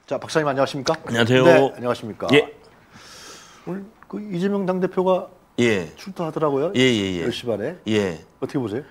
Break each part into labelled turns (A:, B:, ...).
A: 자, 박사님 안녕하십니까?
B: 안녕하세요.
A: 네, 안녕하십니까?
B: 예.
A: 오늘 그 이재명 당대표가
B: 예.
A: 출두하더라고요.
B: 예.
A: 10시 반에.
B: 예.
A: 어떻게 보세요?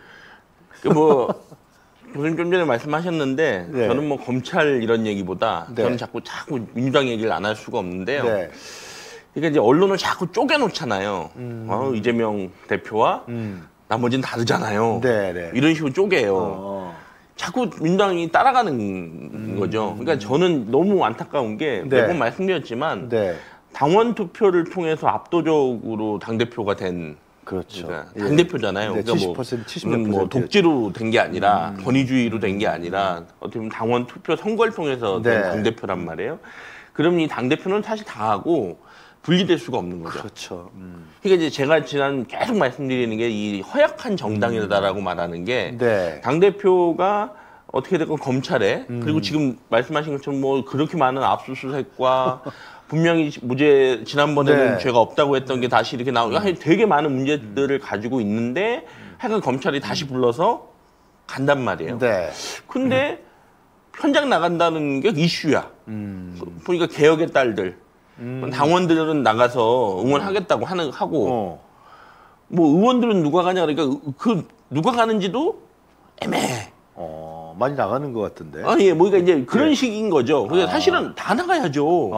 B: 교수님 좀 전에 말씀하셨는데
A: 네.
B: 저는 뭐 검찰 이런 얘기보다
A: 네.
B: 저는 자꾸 민주당 얘기를 안 할 수가 없는데요.
A: 네.
B: 그러니까 이제 언론을 자꾸 쪼개놓잖아요. 이재명 대표와 나머지는 다르잖아요.
A: 네.
B: 이런 식으로 쪼개요. 자꾸 민주당이 따라가는 거죠. 그러니까 저는 너무 안타까운 게
A: 네.
B: 매번 말씀드렸지만
A: 네.
B: 당원 투표를 통해서 압도적으로 당대표가 된
A: 그렇죠.
B: 그러니까
A: 예.
B: 당대표잖아요.
A: 네,
B: 그러니까
A: 70%, 70몇
B: 뭐
A: %.
B: 독재로 된 게 아니라 권위주의로 된 게 아니라 어떻게 보면 당원 투표 선거를 통해서 된
A: 네.
B: 당대표란 말이에요. 그럼 이 당대표는 사실 다 하고 분리될 수가 없는 거죠.
A: 그렇죠.
B: 그러니까 이제 제가 지난 계속 말씀드리는 게 이 허약한 정당이다라고 말하는 게
A: 네.
B: 당대표가 어떻게 됐건 검찰에 그리고 지금 말씀하신 것처럼 뭐 그렇게 많은 압수수색과 분명히 무죄 지난번에는
A: 네.
B: 죄가 없다고 했던 게 다시 이렇게 나오고 되게 많은 문제들을 가지고 있는데 하여간 검찰이 다시 불러서 간단 말이에요.
A: 네.
B: 근데 현장 나간다는 게 이슈야. 보니까 개혁의 딸들 당원들은 나가서 응원하겠다고 하고 뭐 의원들은 누가 가냐 그러니까 그 누가 가는지도 애매해.
A: 많이 나가는 것 같은데.
B: 예, 뭐, 그러니까 이제 그런 식인 거죠. 그러니까 사실은 다 나가야죠.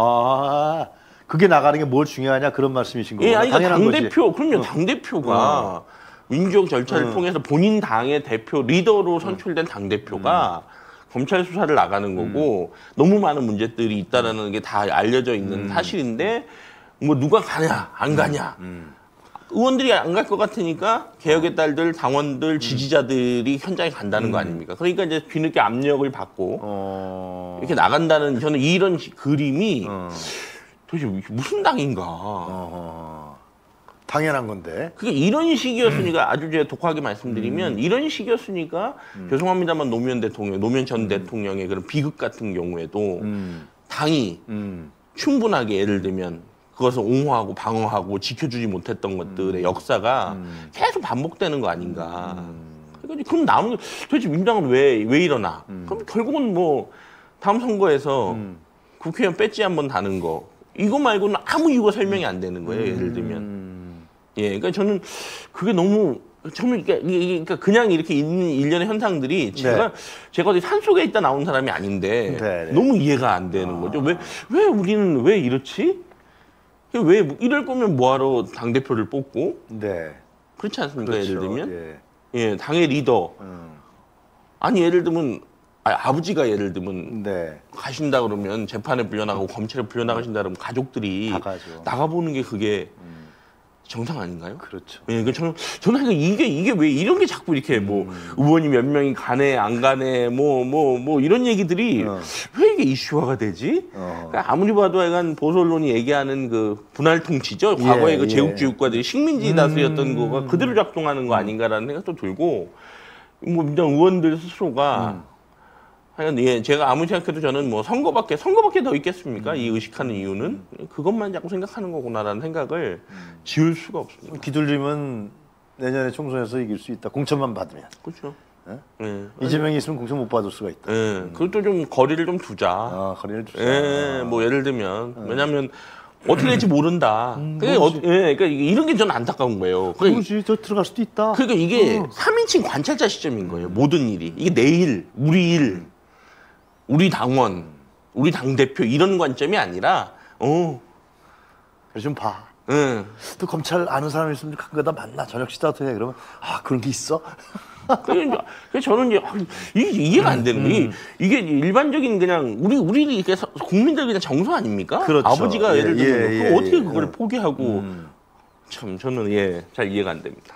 A: 그게 나가는 게 뭘 중요하냐 그런 말씀이신 거예요.
B: 예, 아니, 그러니까 당대표, 그럼요. 당대표가 민주적 절차를 통해서 본인 당의 대표, 리더로 선출된 당대표가 검찰 수사를 나가는 거고 너무 많은 문제들이 있다라는 게 다 알려져 있는 사실인데 뭐 누가 가냐, 안 가냐. 의원들이 안 갈 것 같으니까 개혁의 딸들, 당원들, 지지자들이 현장에 간다는 거 아닙니까? 그러니까 이제 뒤늦게 압력을 받고 이렇게 나간다는 저는 이런 그림이 도대체 무슨 당인가?
A: 당연한 건데.
B: 그게 이런 식이었으니까 아주 제가 독하게 말씀드리면 이런 식이었으니까 죄송합니다만 노무현 전 대통령의 그런 비극 같은 경우에도 당이 충분하게 예를 들면 그것을 옹호하고 방어하고 지켜주지 못했던 것들의 역사가 계속 반복되는 거 아닌가. 그러니까 그럼 남은 도대체 민주당은 왜 이러나? 그럼 결국은 뭐 다음 선거에서 국회의원 배지 한번 다는 거 이거 말고는 아무 이유가 설명이 안 되는 거예요. 예를 들면. 예, 그러니까 저는 그게 너무 정말 그러니까 그냥 이렇게 있는 일련의 현상들이 제가 어디 산속에 있다 나온 사람이 아닌데 너무 이해가 안 되는 거죠. 왜 우리는 왜 이렇지? 왜 이럴 거면 뭐하러 당대표를 뽑고?
A: 네.
B: 그렇지 않습니까?
A: 그렇죠.
B: 예를 들면 예, 당의 리더. 아니 예를 들면 아버지가 예를 들면 가신다 그러면 재판에 불려나가고 검찰에 불려나가신다 그러면 가족들이 나가보는 게 그게 정상 아닌가요?
A: 그렇죠.
B: 예, 그러니까 저는 이게 왜 이런 게 자꾸 이렇게 뭐 의원이 몇 명이 가네 안 가네 뭐 이런 얘기들이 왜 이게 이슈화가 되지? 그러니까 아무리 봐도 약간 보수 언론이 얘기하는 그 분할 통치죠. 과거에 그 제국주의국가들이 식민지 다스렸던 거가 그대로 작동하는 거 아닌가라는 생각도 들고 뭐 민주당 의원들 스스로가 하여간 제가 아무리 생각해도 저는 뭐 선거밖에 더 있겠습니까? 이 의식하는 이유는 그것만 자꾸 생각하는 거구나라는 생각을 지울 수가 없습니다.
A: 기둘리면 내년에 총선에서 이길 수 있다. 공천만 받으면.
B: 그렇죠.
A: 이재명이 있으면 공천 못 받을 수가 있다.
B: 그것도 좀 거리를 좀 두자.
A: 거리를 두자.
B: 뭐 예를 들면 왜냐하면 어떻게 될지 모른다. 그러니까 이런 게 저는 안타까운 거예요.
A: 그렇지, 저 들어갈 수도 있다.
B: 그러니까 이게 3인칭 관찰자 시점인 거예요. 모든 일이. 이게 내 일, 우리 일, 우리 당원, 우리 당대표 이런 관점이 아니라
A: 그래 좀 봐. 또 검찰 아는 사람이 있으면 간 거다 만나 저녁 식사도 해. 그러면 그런 게 있어?
B: 그러니까 저는 이제 이게 이해가 안 되는 거예요. 이게 일반적인 그냥 우리 이렇게 국민들 그냥 정서 아닙니까?
A: 그렇죠.
B: 아버지가 예를 들면 어떻게 그걸 포기하고 참 저는 잘 이해가 안 됩니다.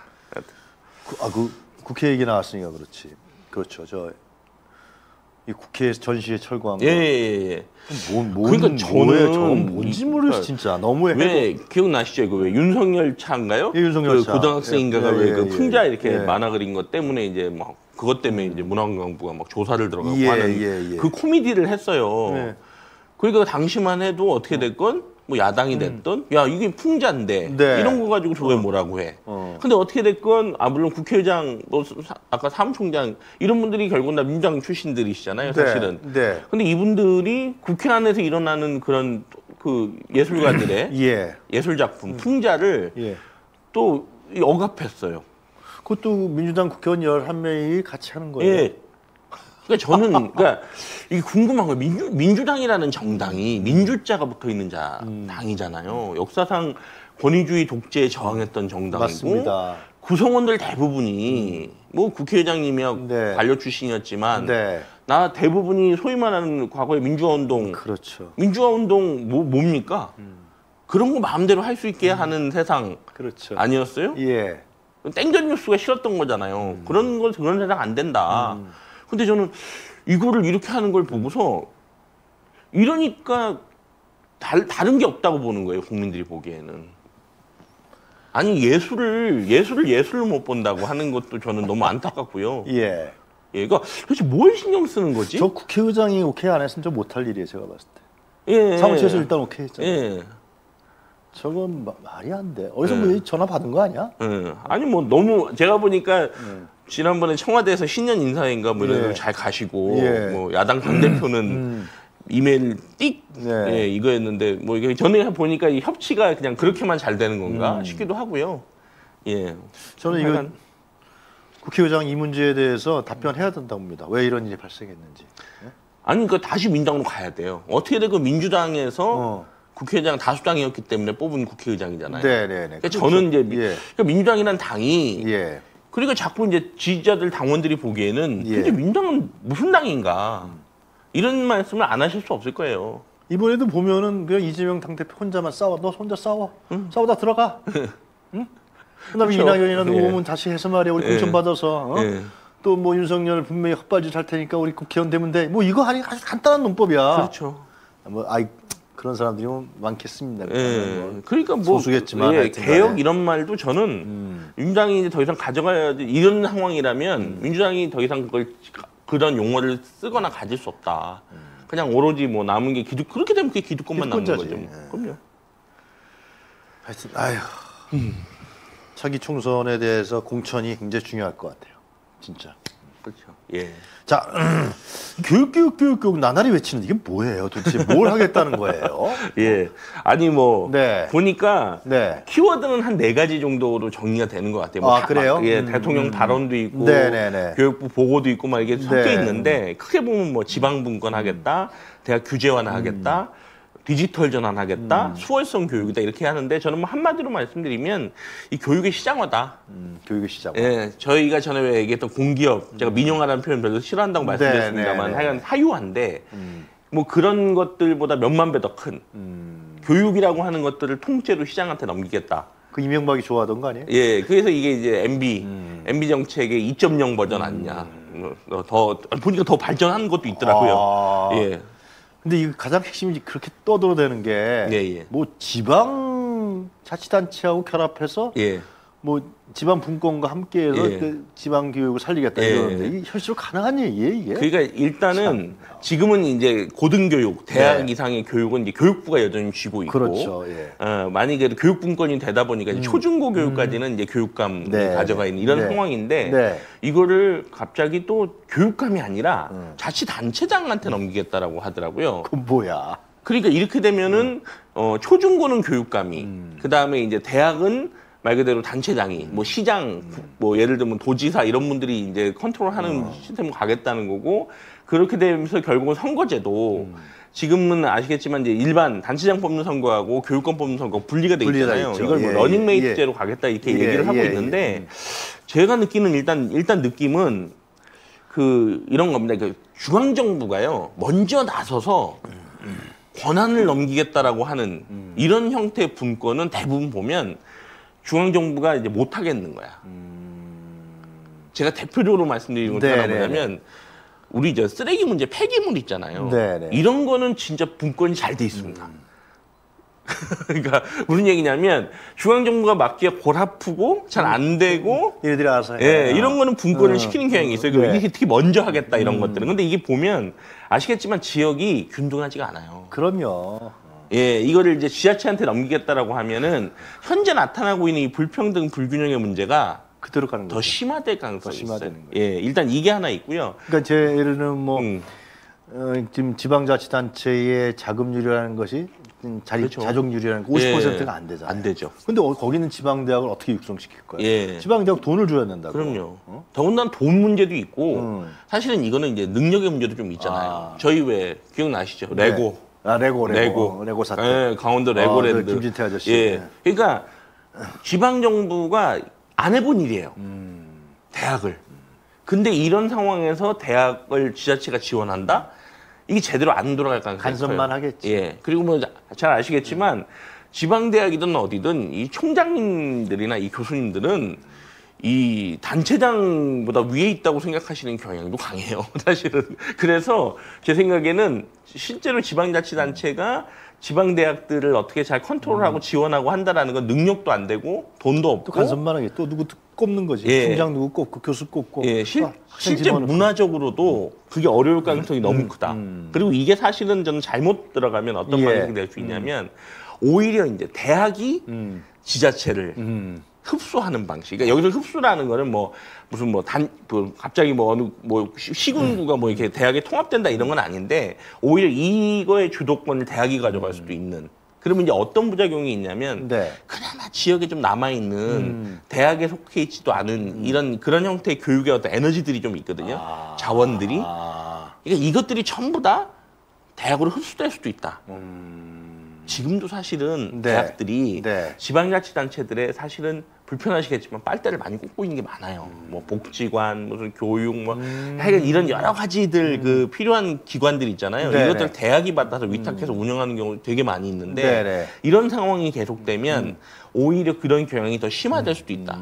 A: 국회 얘기 나왔으니까 그렇지. 그렇죠. 이 국회 전시회 철거한 거. 그러니까
B: 저는
A: 뭔지 모르겠어 진짜. 너무해.
B: 왜 기억나시죠? 이거 왜 윤석열 차인가요?
A: 윤석열 차.
B: 고등학생인가가 왜 그 풍자 이렇게 만화 그린 것 때문에 이제 막 그것 때문에 이제 문화관광부가 막 조사를 들어가고 하는 그 코미디를 했어요. 그러니까 당시만 해도 어떻게 됐건 뭐 야당이 됐든 야 이게 풍자인데
A: 네.
B: 이런 거 가지고 저게 뭐라고 해. 근데 어떻게 됐건 물론 국회의장 뭐 아까 사무총장 이런 분들이 결국은 다 민주당 출신들이시잖아요, 사실은.
A: 네.
B: 근데 이분들이 국회 안에서 일어나는 그런 그 예술가들의
A: 예.
B: 예술 작품 풍자를
A: 예.
B: 또 억압했어요.
A: 그것도 민주당 국회의원 11명이 같이 하는 거예요.
B: 예. 그러니까 저는 그러니까 이게 궁금한 거예요. 민주당이라는 정당이 민주자가 붙어 있는 당이잖아요. 역사상 권위주의 독재에 저항했던 정당이고
A: 맞습니다.
B: 구성원들 대부분이 뭐 국회의장님이야
A: 네.
B: 관료 출신이었지만
A: 네.
B: 나 대부분이 소위 말하는 과거의 민주화 운동
A: 그렇죠.
B: 민주화 운동 뭡니까? 그런 거 마음대로 할 수 있게 하는 세상
A: 그렇죠.
B: 아니었어요?
A: 예.
B: 땡전 뉴스가 싫었던 거잖아요. 그런 세상 안 된다. 근데 저는 이거를 이렇게 하는 걸 보고서 이러니까 다른 게 없다고 보는 거예요. 국민들이 보기에는. 아니 예술을 못 본다고 하는 것도 저는 너무 안타깝고요.
A: 예.
B: 예, 그러니까 도대체 뭘 신경 쓰는 거지?
A: 저 국회의장이 오케이 안 했으면 좀 못할 일이에요, 제가 봤을 때.
B: 예,
A: 사무처에서 일단 오케이 했잖아요.
B: 예.
A: 저건 말이 안 돼. 어디서 뭐 전화 받은 거 아니야?
B: 예. 아니 뭐 너무 제가 보니까 지난번에 청와대에서 신년 인사인가 뭐 이런
A: 예.
B: 거 잘 가시고
A: 예.
B: 뭐 야당 당대표는 이메일 띡
A: 네.
B: 예, 이거였는데 뭐 이게 전에 보니까 이 협치가 그냥 그렇게만 잘 되는 건가 싶기도 하고요. 예.
A: 저는 이거 국회의장 이 문제에 대해서 답변해야 된다고 봅니다. 왜 이런 일이 발생했는지.
B: 아니 그러니까 다시 민주당으로 가야 돼요. 어떻게 되고 민주당에서 국회의장 다수당이었기 때문에 뽑은 국회의장이잖아요.
A: 네네네.
B: 그러니까 저는 이제
A: 예.
B: 그러니까 민주당이란 당이
A: 예.
B: 그러니까 자꾸 이제 지지자들 당원들이 보기에는
A: 예.
B: 근데 민주당은 무슨 당인가 이런 말씀을 안 하실 수 없을 거예요.
A: 이번에도 보면은 그냥 이재명 당대표 혼자만 싸워. 너 혼자 싸워. 싸우다 들어가. 응? 그다음에
B: 그렇죠.
A: 이낙연이나 누구
B: 예.
A: 오면 다시 해서 말이야. 우리
B: 예.
A: 공천 받아서.
B: 예.
A: 또 뭐 윤석열 분명히 헛발질 할 테니까 우리 국회의원 되면 돼. 뭐 이거 아주 간단한 논법이야.
B: 그렇죠.
A: 뭐 그런 사람들이 뭐 많겠습니다.
B: 예.
A: 뭐
B: 그러니까 뭐
A: 소수겠지만
B: 예,
A: 하여튼간에.
B: 개혁 이런 말도 저는 민주당이 이제 더 이상 가져가야지 이런 상황이라면 민주당이 더 이상 그런 용어를 쓰거나 가질 수 없다. 그냥 오로지 뭐 남은 게 그렇게 되면 그게 기득권만 남는 거죠.
A: 기득권자지. 예.
B: 그럼요.
A: 하여튼 아휴. 차기 총선에 대해서 공천이 굉장히 중요할 것 같아요. 진짜.
B: 그렇죠. 예.
A: 자, 교육 나날이 외치는 이게 뭐예요? 도대체 뭘 하겠다는 거예요?
B: 예. 아니 뭐
A: 네.
B: 보니까
A: 네.
B: 키워드는 한 4가지 정도로 정리가 되는 것 같아요. 뭐
A: 그래요?
B: 예, 대통령 발언도 있고
A: 네네네.
B: 교육부 보고도 있고 막 이게 섞여
A: 네.
B: 있는데 크게 보면 뭐 지방 분권하겠다, 대학 규제화하겠다, 디지털 전환하겠다, 수월성 교육이다 이렇게 하는데 저는 뭐 한마디로 말씀드리면 이 교육의 시장화다.
A: 교육의 시작.
B: 예, 저희가 전에 왜 얘기했던 공기업, 제가 민영화라는 표현 별로 싫어한다고 말씀드렸습니다만
A: 네.
B: 하여간 사유화인데 뭐 그런 것들보다 몇만 배 더 큰 교육이라고 하는 것들을 통째로 시장한테 넘기겠다.
A: 그 이명박이 좋아하던 거 아니에요?
B: 예, 그래서 이게 이제 MB 정책의 2.0 버전 아니냐. 더 보니까 더 발전한 것도 있더라고요. 예.
A: 근데 이 가장 핵심이 그렇게 떠들어대는 게
B: 예.
A: 뭐 지방 자치단체하고 결합해서
B: 예.
A: 뭐 지방 분권과 함께해서
B: 예.
A: 그 지방 교육을 살리겠다
B: 예.
A: 이러는데 이게 현실로 가능한 얘기예요 이게?
B: 그러니까 일단은 지금은 이제 고등교육, 대학
A: 네.
B: 이상의 교육은 이제 교육부가 여전히 쥐고 있고,
A: 그렇죠. 예.
B: 만약에 교육분권이 되다 보니까 이제 초중고 교육까지는 이제 교육감이
A: 네.
B: 가져가 있는 이런
A: 네.
B: 상황인데
A: 네.
B: 이거를 갑자기 또 교육감이 아니라 자치단체장한테 넘기겠다라고 하더라고요.
A: 그건 뭐야?
B: 그러니까 이렇게 되면은 초중고는 교육감이, 그 다음에 이제 대학은 말 그대로 단체장이, 뭐 시장, 뭐 예를 들면 도지사 이런 분들이 이제 컨트롤하는 시스템으로 가겠다는 거고, 그렇게 되면서 결국은 선거제도 지금은 아시겠지만 이제 일반 단체장 뽑는 선거하고 교육권 뽑는 선거 분리가 돼
A: 분리가
B: 있잖아요.
A: 있죠.
B: 이걸 뭐
A: 예,
B: 러닝메이트제로 가겠다 이렇게
A: 예,
B: 얘기를 하고
A: 예,
B: 있는데 제가 느끼는 일단 느낌은 이런 겁니다. 그 중앙정부가요 먼저 나서서 권한을 넘기겠다라고 하는 이런 형태의 분권은 대부분 보면 중앙정부가 이제 못 하겠는 거야. 제가 대표적으로 말씀드리는 건 하나
A: 네네네.
B: 뭐냐면 우리 저 쓰레기 문제 폐기물 있잖아요.
A: 네네.
B: 이런 거는 진짜 분권이 잘 돼 있습니다. 그러니까 무슨 얘기냐면 중앙정부가 맡기가 골 아프고 잘 안 되고
A: 얘네들이 알아서 해.
B: 예, 이런 거는 분권을 시키는 경향이 있어요.
A: 네.
B: 이게 특히 먼저 하겠다 이런 것들은. 근데 이게 보면 아시겠지만 지역이 균등하지가 않아요.
A: 그럼요.
B: 예, 이거를 이제 지자체한테 넘기겠다라고 하면은 현재 나타나고 있는 이 불평등 불균형의 문제가
A: 그대로 가는
B: 더
A: 거죠.
B: 심화될 가능성이 있어요.
A: 심화되는 거예요.
B: 예, 일단 이게 하나 있고요.
A: 그러니까 제 예를 들면 뭐 지금 지방자치단체의 자금률이라는 것이
B: 그렇죠.
A: 자족률이라는 거 50%가 안 되잖아요.
B: 안 되죠.
A: 근데 거기는 지방대학을 어떻게 육성시킬 거예요?
B: 예.
A: 지방대학 돈을 줘야 된다고.
B: 그럼요. 더군다나 돈 문제도 있고 사실은 이거는 이제 능력의 문제도 좀 있잖아요. 저희 왜 기억나시죠? 레고.
A: 레고 사태.
B: 예, 강원도 레고랜드.
A: 김진태 아저씨.
B: 예. 그러니까 지방 정부가 안 해본 일이에요. 대학을. 근데 이런 상황에서 대학을 지자체가 지원한다? 이게 제대로 안 돌아갈 가능성이
A: 간섭만
B: 커요.
A: 하겠지.
B: 예. 그리고 뭐 잘 아시겠지만 지방 대학이든 어디든 이 총장님들이나 이 교수님들은 이 단체장보다 위에 있다고 생각하시는 경향도 강해요. 사실은. 그래서 제 생각에는 실제로 지방자치단체가 지방대학들을 어떻게 잘 컨트롤하고 지원하고 한다라는 건 능력도 안 되고 돈도 없고
A: 또 간섭만 하게 또 누구 꼽는 거지.
B: 예.
A: 총장 누구 꼽고 교수 꼽고.
B: 예,
A: 학생
B: 실제
A: 집어넣고.
B: 문화적으로도 그게 어려울 가능성이 너무 크다. 그리고 이게 사실은 저는 잘못 들어가면 어떤
A: 예.
B: 방식이 될 수 있냐면 오히려 이제 대학이 지자체를 흡수하는 방식. 그러니까 여기서 흡수라는 거는 뭐 무슨 뭐 갑자기 뭐 어느 뭐 시군구가 뭐 이렇게 대학에 통합된다 이런 건 아닌데 오히려 이거의 주도권을 대학이 가져갈 수도 있는. 그러면 이제 어떤 부작용이 있냐면
A: 네.
B: 그나마 지역에 좀 남아 있는 대학에 속해 있지도 않은 이런 그런 형태의 교육의 어떤 에너지들이 좀 있거든요. 자원들이. 그러니까 이것들이 전부 다 대학으로 흡수될 수도 있다. 지금도 사실은
A: 네.
B: 대학들이
A: 네.
B: 지방자치단체들의 사실은 불편하시겠지만 빨대를 많이 꽂고 있는 게 많아요. 뭐 복지관, 무슨 교육, 뭐 하여간 이런 여러 가지들 그 필요한 기관들 있잖아요.
A: 네네.
B: 이것들 대학이 받아서 위탁해서 운영하는 경우 되게 많이 있는데
A: 네네.
B: 이런 상황이 계속되면 오히려 그런 경향이 더 심화될 수도 있다.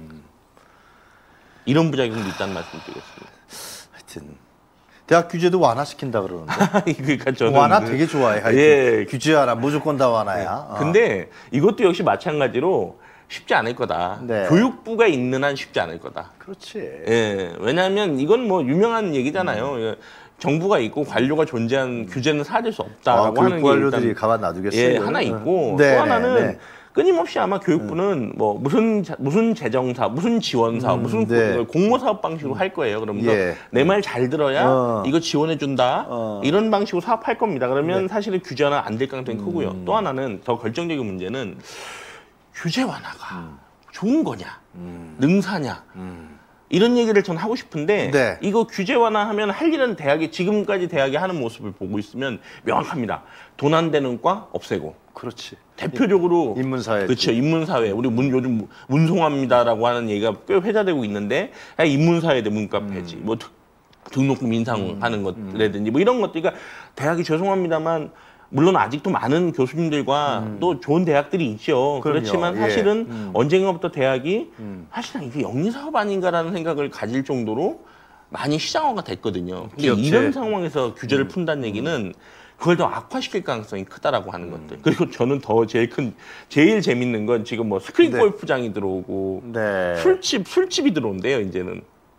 B: 이런 부작용도 있다는 말씀드리겠습니다.
A: 하여튼 대학 규제도 완화시킨다 그러는데.
B: 그러니까 저는
A: 완화 되게 좋아해. 하여튼.
B: 예.
A: 규제하라. 무조건 다 완화야.
B: 근데 이것도 역시 마찬가지로 쉽지 않을 거다.
A: 네.
B: 교육부가 있는 한 쉽지 않을 거다.
A: 그렇지.
B: 예, 왜냐하면 이건 뭐 유명한 얘기잖아요. 예, 정부가 있고 관료가 존재한 규제는 사라질 수 없다라고 하는 게
A: 관료들이
B: 일단
A: 가만 놔두겠어요.
B: 예, 하나 있고
A: 네,
B: 또 하나는
A: 네.
B: 끊임없이 아마 교육부는 뭐 무슨 재정사, 무슨 지원사, 무슨
A: 네.
B: 공모 사업 방식으로 할 거예요. 그러면서
A: 예.
B: 내 말 잘 들어야 이거 지원해 준다.
A: 어.
B: 이런 방식으로 사업할 겁니다. 그러면 사실은 규제는 안 될 가능성이 크고요. 또 하나는 더 결정적인 문제는 규제 완화가 좋은 거냐, 능사냐. 이런 얘기를 전 하고 싶은데
A: 네.
B: 이거 규제 완화하면 할 일은 대학이 지금까지 대학이 하는 모습을 보고 있으면 명확합니다. 돈 안 되는 과 없애고
A: 그렇지.
B: 대표적으로
A: 인문사회.
B: 그렇죠. 인문사회. 우리 요즘 문송합니다라고 하는 얘기가 꽤 회자되고 있는데 그냥 인문사회대 문과폐지. 뭐 등록금 인상하는 것이라든지 뭐 이런 것들. 그러니까 대학이 죄송합니다만 물론 아직도 많은 교수님들과 또 좋은 대학들이 있죠.
A: 그럼요.
B: 그렇지만
A: 예.
B: 사실은 언젠가부터 대학이 사실은 이게 영리사업 아닌가라는 생각을 가질 정도로 많이 시장화가 됐거든요. 근데
A: 기업체.
B: 이런 상황에서 규제를 푼다는 얘기는 그걸 더 악화시킬 가능성이 크다라고 하는 것들. 그리고 저는 더 제일 재밌는 건 지금 뭐 스크린
A: 네.
B: 골프장이 들어오고
A: 네.
B: 술집이 들어온대요, 이제는.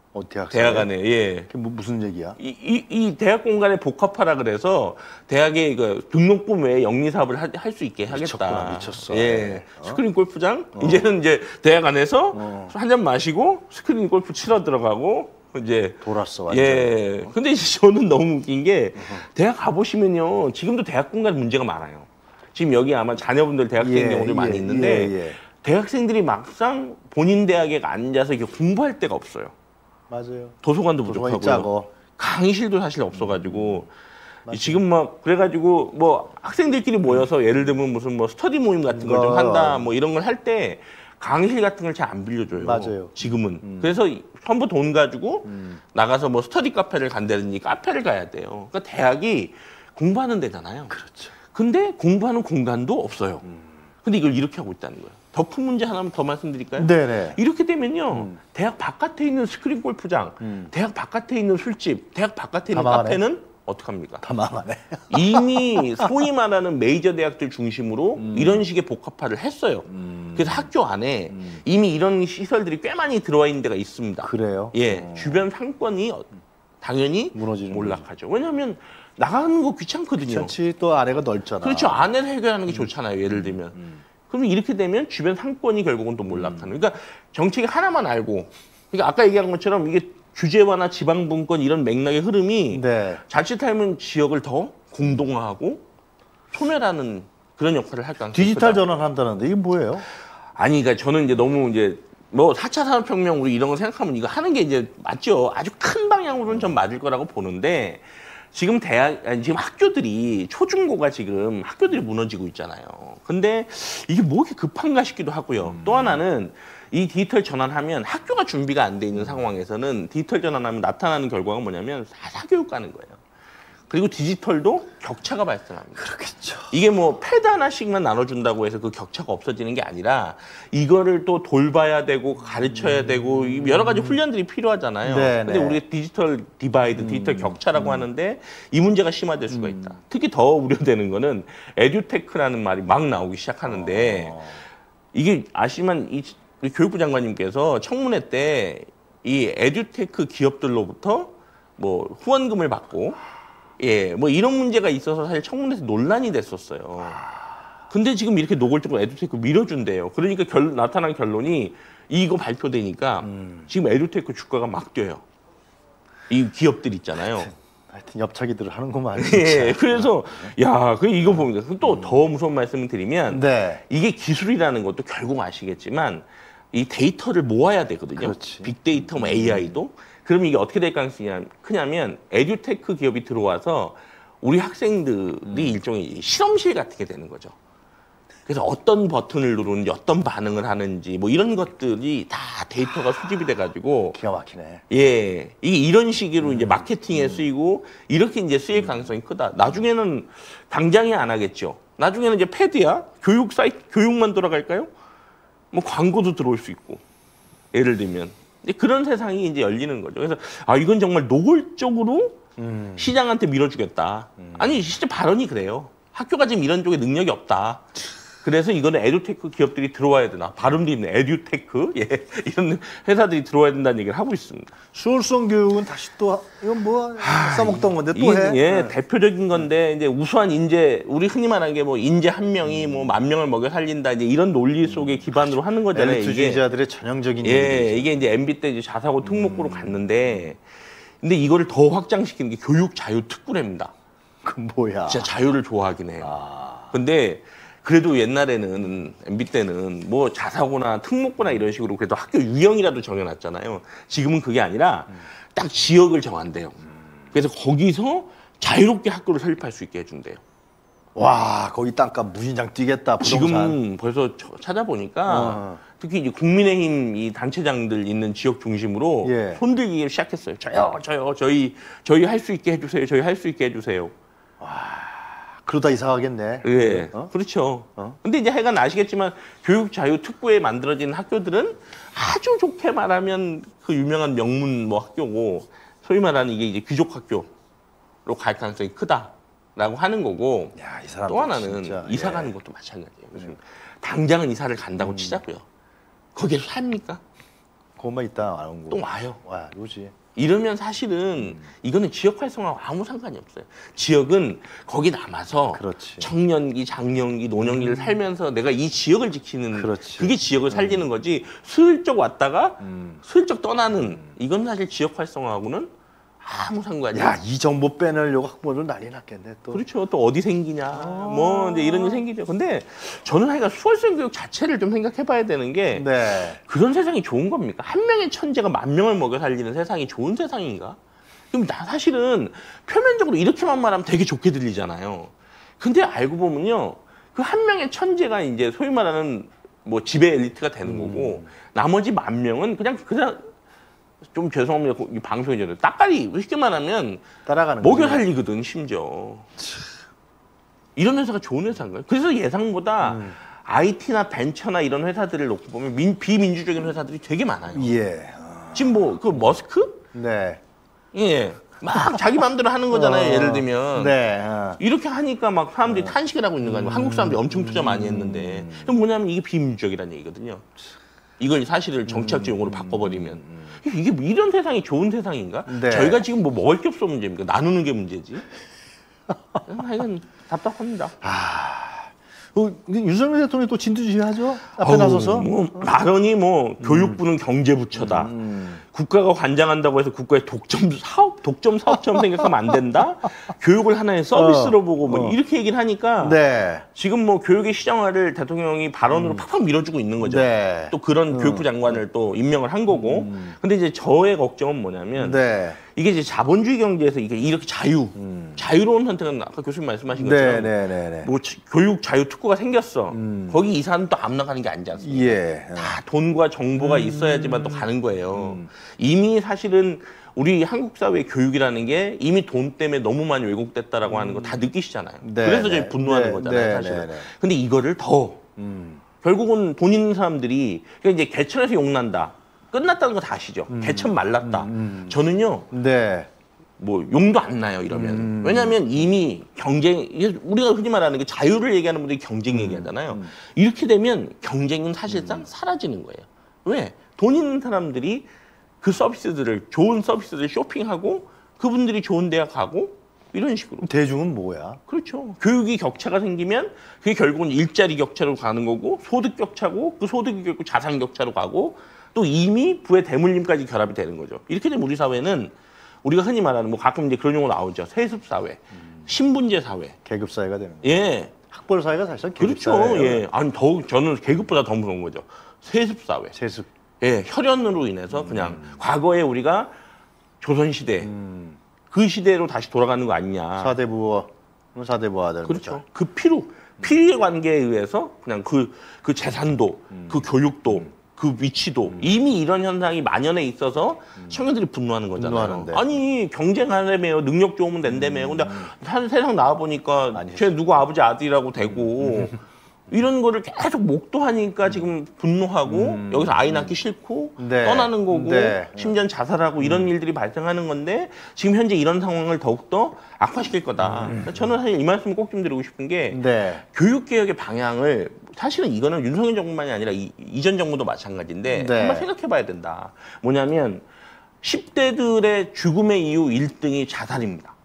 A: 대학
B: 안에. 예.
A: 그게 무슨 얘기야?
B: 이 대학 공간에 복합하라 그래서 대학의 그 등록금 외에 영리 사업을 할 수 있게 하겠다.
A: 미쳤구나, 미쳤어.
B: 예. 스크린 골프장 이제는 이제 대학 안에서 한 잔 마시고 스크린 골프 치러 들어가고 이제
A: 돌았어 완전.
B: 예. 근데 이제 저는 너무 웃긴 게 대학 가보시면요. 지금도 대학 공간 문제가 많아요. 지금 여기 아마 자녀분들 대학생
A: 예,
B: 경우들 많이
A: 예,
B: 있는데
A: 예, 예.
B: 대학생들이 막상 본인 대학에 앉아서 이렇게 공부할 데가 없어요.
A: 맞아요.
B: 도서관도
A: 도서관이
B: 부족하고
A: 작어.
B: 강의실도 사실 없어가지고 지금 막 그래가지고 뭐 학생들끼리 모여서 예를 들면 무슨 뭐 스터디 모임 같은 걸 좀 한다 뭐 이런 걸 할 때 강의실 같은 걸 잘 안 빌려줘요.
A: 맞아요.
B: 지금은. 그래서 전부 돈 가지고 나가서 뭐 스터디 카페를 간다든지 카페를 가야 돼요. 그러니까 대학이 공부하는 데잖아요.
A: 그렇죠.
B: 근데 공부하는 공간도 없어요. 근데 이걸 이렇게 하고 있다는 거예요. 더 큰 문제 하나만 더 말씀드릴까요?
A: 네네.
B: 이렇게 되면요. 대학 바깥에 있는 스크린 골프장, 대학 바깥에 있는 술집, 대학 바깥에 있는
A: 다 망하네.
B: 카페는 어떡합니까?
A: 다 망하네.
B: 이미 소위 말하는 메이저 대학들 중심으로 이런 식의 복합화를 했어요. 그래서 학교 안에 이미 이런 시설들이 꽤 많이 들어와 있는 데가 있습니다.
A: 그래요?
B: 예, 주변 상권이 당연히
A: 무너지는
B: 몰락하죠. 왜냐하면 나가는 거 귀찮거든요.
A: 귀찮지 또 아래가 넓잖아.
B: 그렇죠. 안에를 해결하는 게 좋잖아요. 예를 들면. 그럼 이렇게 되면 주변 상권이 결국은 또 몰락하는. 그러니까 정책이 하나만 알고, 그러니까 아까 얘기한 것처럼 이게 규제화나 지방분권 이런 맥락의 흐름이
A: 네.
B: 자칫하면 지역을 더 공동화하고 소멸하는 그런 역할을 할 가능성이
A: 디지털
B: 크다.
A: 전환한다는데 이게 뭐예요?
B: 아니, 그러니까 저는 이제 너무 이제 뭐 4차 산업혁명 우리 이런 거 생각하면 이거 하는 게 이제 맞죠. 아주 큰 방향으로는 전 맞을 거라고 보는데 지금 지금 학교들이 초중고가 지금 학교들이 무너지고 있잖아요. 근데 이게 뭐 이렇게 급한가 싶기도 하고요. 또 하나는 이 디지털 전환하면 학교가 준비가 안 돼 있는 상황에서는 디지털 전환하면 나타나는 결과가 뭐냐면 사교육 가는 거예요. 그리고 디지털도 격차가 발생합니다.
A: 그렇겠죠.
B: 이게 뭐 패드 하나씩만 나눠준다고 해서 그 격차가 없어지는 게 아니라 이거를 또 돌봐야 되고 가르쳐야 되고 여러 가지 훈련들이 필요하잖아요.
A: 네,
B: 근데
A: 네.
B: 우리가 디지털 디바이드, 디지털 격차라고 하는데 이 문제가 심화될 수가 있다. 특히 더 우려되는 거는 에듀테크라는 말이 막 나오기 시작하는데 이게 아시면 우리 교육부 장관님께서 청문회 때 이 에듀테크 기업들로부터 뭐 후원금을 받고 뭐 이런 문제가 있어서 사실 청문회에서 논란이 됐었어요. 근데 지금 이렇게 노골적으로 에듀테크 밀어준대요. 그러니까 나타난 결론이 이거 발표되니까 지금 에듀테크 주가가 막 뛰어요. 이 기업들 있잖아요.
A: 하여튼 옆차기들을 하는구만.
B: 예, 그래서 이거 보니까 또 더 무서운 말씀을 드리면
A: 네.
B: 이게 기술이라는 것도 결국 아시겠지만 이 데이터를 모아야 되거든요.
A: 그렇지.
B: 빅데이터, 뭐 AI도. 그럼 이게 어떻게 될 가능성이 크냐면 에듀테크 기업이 들어와서 우리 학생들이 일종의 실험실 같은 게 되는 거죠. 그래서 어떤 버튼을 누르는지 어떤 반응을 하는지 뭐 이런 것들이 다 데이터가 수집이 돼가지고
A: 기가 막히네.
B: 이게 이런 식으로 이제 마케팅에 쓰이고 이렇게 이제 쓰일 가능성이 크다. 나중에는 당장에 안 하겠죠. 나중에는 이제 패드야 교육 사이트 교육만 돌아갈까요? 뭐 광고도 들어올 수 있고 예를 들면 이제 그런 세상이 이제 열리는 거죠. 그래서 이건 정말 노골적으로 시장한테 밀어주겠다. 아니 진짜 발언이 그래요. 학교가 지금 이런 쪽에 능력이 없다. 그래서 이거는 에듀테크 기업들이 들어와야 되나. 발음도 있네. 에듀테크. 이런 회사들이 들어와야 된다는 얘기를 하고 있습니다.
A: 수월성 교육은 다시 또 이건 뭐 써먹던 건데 또 해.
B: 대표적인 건데 이제 우수한 인재, 우리 흔히 말하는 게 뭐 인재 한 명이 뭐 10,000명을 먹여 살린다. 이제 이런 논리 속에 기반으로 하는 거잖아요.
A: 엘리트주의자들의 전형적인
B: 이게 이제 MB 때 이제 자사고 특목고로 갔는데 근데 이거를 더 확장시키는 게 교육 자유 특구랍니다.
A: 그 뭐야?
B: 진짜 자유를 좋아하긴 해요. 근데 그래도 옛날에는 MB 때는 뭐 자사고나 특목고나 이런 식으로 그래도 학교 유형이라도 정해놨잖아요. 지금은 그게 아니라 딱 지역을 정한대요. 그래서 거기서 자유롭게 학교를 설립할 수 있게 해준대요.
A: 와, 거기 땅값 무진장 뛰겠다. 부동산.
B: 지금 벌써 찾아보니까 특히 이제 국민의힘 이 단체장들 있는 지역 중심으로 손들기 시작했어요. 저희 할 수 있게 해주세요. 저희 할 수 있게 해주세요.
A: 그러다 이사 가겠네.
B: 예, 그렇죠. 근데 이제 하여간 아시겠지만 교육 자유 특구에 만들어진 학교들은 아주 좋게 말하면 그 유명한 명문 뭐 학교고 소위 말하는 이게 이제 귀족 학교로 갈 가능성이 크다라고 하는 거고
A: 야, 이 사람
B: 또 하나는
A: 진짜,
B: 이사 가는 것도 마찬가지예요. 그래서 당장은 이사를 간다고 치자고요. 거기에 삽니까?
A: 그것만 있다 안 오고.
B: 또 와요.
A: 와, 요지.
B: 이러면 사실은 이거는 지역 활성화와 아무 상관이 없어요. 지역은 거기 남아서
A: 그렇지.
B: 청년기, 장년기, 노년기를 살면서 내가 이 지역을 지키는
A: 그렇지.
B: 그게 지역을 살리는 거지 슬쩍 왔다가 슬쩍 떠나는 이건 사실 지역 활성화하고는 아무 상관이
A: 야, 이 정보 빼내려고 학부모들 난리 났겠네 또.
B: 그렇죠. 또 어디 생기냐. 뭐 이제 이런 일이 생기죠. 근데 저는 하여간 수월성 교육 자체를 좀 생각해 봐야 되는 게
A: 네.
B: 그런 세상이 좋은 겁니까? 한 명의 천재가 10,000명을 먹여 살리는 세상이 좋은 세상인가? 그럼 나 사실은 표면적으로 이렇게만 말하면 되게 좋게 들리잖아요. 근데 알고 보면요. 그 한 명의 천재가 이제 소위 말하는 뭐 지배 엘리트가 되는 거고 나머지 10,000명은 그냥 좀 죄송합니다. 이 방송이 전에 따까리 쉽게 말하면
A: 따라가는
B: 먹여
A: 거지.
B: 살리거든 심지어. 이런 회사가 좋은 회사인가요? 그래서 예상보다 IT나 벤처나 이런 회사들을 놓고 보면 비민주적인 회사들이 되게 많아요.
A: 예.
B: 지금 뭐 그 머스크?
A: 네.
B: 예. 막 자기 마음대로 하는 거잖아요. 예를 들면.
A: 네.
B: 이렇게 하니까 막 사람들이 탄식을 하고 있는 거 아니에요. 한국 사람들이 엄청 투자 많이 했는데. 그럼 뭐냐면 이게 비민주적이라는 얘기거든요. 이걸 사실을 정치학적 용어로 바꿔버리면. 이게 뭐 이런 세상이 좋은 세상인가?
A: 네.
B: 저희가 지금 뭐 먹을 게 없어 문제입니까? 나누는 게 문제지. 하여간 답답합니다.
A: 윤석열 대통령이 또 진두지휘하죠? 앞에 나서서.
B: 뭐 발언이 뭐 교육부는 경제부처다. 국가가 관장한다고 해서 국가의 독점 사업처럼 생각하면 안 된다. 교육을 하나의 서비스로 보고 뭐 이렇게 얘기를 하니까
A: 네.
B: 지금 뭐 교육의 시장화를 대통령이 발언으로 팍팍 밀어주고 있는 거죠.
A: 네.
B: 또 그런 교육부 장관을 또 임명을 한 거고. 근데 이제 저의 걱정은 뭐냐면
A: 네.
B: 이게 이제 자본주의 경제에서 이게 이렇게 자유로운 선택은 아까 교수님 말씀하신 것처럼 뭐 교육 자유 특구가 생겼어. 거기 이 사람 또 안 나가는 게 아니지 않습니까?
A: 예.
B: 다 돈과 정보가 있어야지만 또 가는 거예요. 이미 사실은 우리 한국 사회의 교육이라는 게 이미 돈 때문에 너무 많이 왜곡됐다라고 하는 거 다 느끼시잖아요.
A: 네,
B: 그래서
A: 네.
B: 저희 분노하는
A: 네,
B: 거잖아요,
A: 네,
B: 사실은.
A: 네, 네.
B: 근데 이거를 더 결국은 돈 있는 사람들이 그러니까 이제 개천에서 용난다. 끝났다는 거 다 아시죠? 개천 말랐다. 저는요.
A: 네.
B: 뭐 용도 안 나요 이러면. 왜냐하면 이미 경쟁 이게 우리가 흔히 말하는 게 자유를 얘기하는 분들이 경쟁 얘기하잖아요. 이렇게 되면 경쟁은 사실상 사라지는 거예요. 왜? 돈 있는 사람들이 그 서비스들을 좋은 서비스들 쇼핑하고 그분들이 좋은 대학 가고 이런 식으로.
A: 대중은 뭐야?
B: 그렇죠. 교육이 격차가 생기면 그게 결국은 일자리 격차로 가는 거고 소득 격차고 그 소득이 결국 자산 격차로 가고 또 이미 부의 대물림까지 결합이 되는 거죠. 이렇게 되면 우리 사회는 우리가 흔히 말하는 뭐 가끔 이제 그런 용어 나오죠. 세습 사회, 신분제 사회.
A: 계급 사회가 되는 거예요.
B: 예.
A: 학벌 사회가 사실상 계급
B: 그렇죠.
A: 사회예요.
B: 예. 아니 저는 계급보다 더 무서운 거죠. 세습 사회.
A: 세습.
B: 예. 혈연으로 인해서 그냥 과거에 우리가 조선 시대 그 시대로 다시 돌아가는 거 아니냐.
A: 사대부와 사대부하다.
B: 그렇죠. 그 피의 관계에 의해서 그냥 그 재산도, 그 교육도, 그 위치도 이미 이런 현상이 만연해 있어서 청년들이 분노하는 거잖아요.
A: 분노하는데.
B: 아니 경쟁하려며요. 능력 좋으면 된다며요. 근데 세상 나와 보니까
A: 아니죠.
B: 쟤 누구 아버지 아들이라고 되고 이런 거를 계속 목도하니까 지금 분노하고 여기서 아이 낳기 싫고
A: 네.
B: 떠나는 거고
A: 네.
B: 심지어 자살하고 이런 일들이 발생하는 건데 지금 현재 이런 상황을 더욱더 악화시킬 거다. 저는 사실 이 말씀을 꼭 좀 드리고 싶은 게
A: 네.
B: 교육개혁의 방향을 사실은 이거는 윤석열 정부만이 아니라 이전 정부도 마찬가지인데
A: 네.
B: 한번 생각해 봐야 된다. 뭐냐면 10대들의 죽음의 이유 1등이 자살입니다.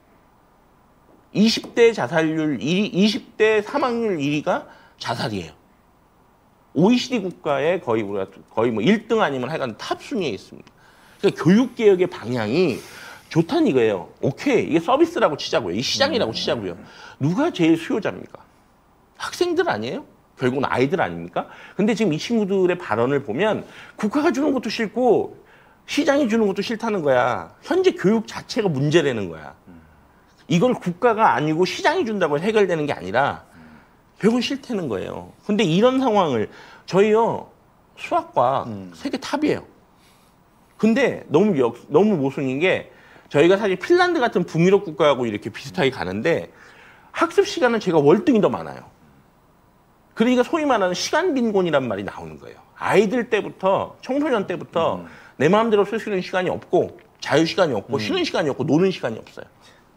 B: 20대 자살률 1위, 20대 사망률 1위가 자살이에요. OECD 국가에 거의 뭐 1등 아니면 하여간 탑 순위에 있습니다. 그러니까 교육 개혁의 방향이 좋다는 이거예요. 오케이, 이게 서비스라고 치자고요. 이 시장이라고 치자고요. 누가 제일 수요자입니까? 학생들 아니에요? 결국은 아이들 아닙니까? 근데 지금 이 친구들의 발언을 보면 국가가 주는 것도 싫고 시장이 주는 것도 싫다는 거야. 현재 교육 자체가 문제라는 거야. 이걸 국가가 아니고 시장이 준다고 해결되는 게 아니라 결국은 싫다는 거예요. 근데 이런 상황을 저희요 수학과 세계 탑이에요. 근데 너무 모순인 게 저희가 사실 핀란드 같은 북유럽 국가하고 이렇게 비슷하게 가는데 학습 시간은 제가 월등히 더 많아요. 그러니까 소위 말하는 시간 빈곤이란 말이 나오는 거예요. 아이들 때부터 청소년 때부터 내 마음대로 쓸 수 있는 시간이 없고 자유 시간이 없고 쉬는 시간이 없고 노는 시간이 없어요.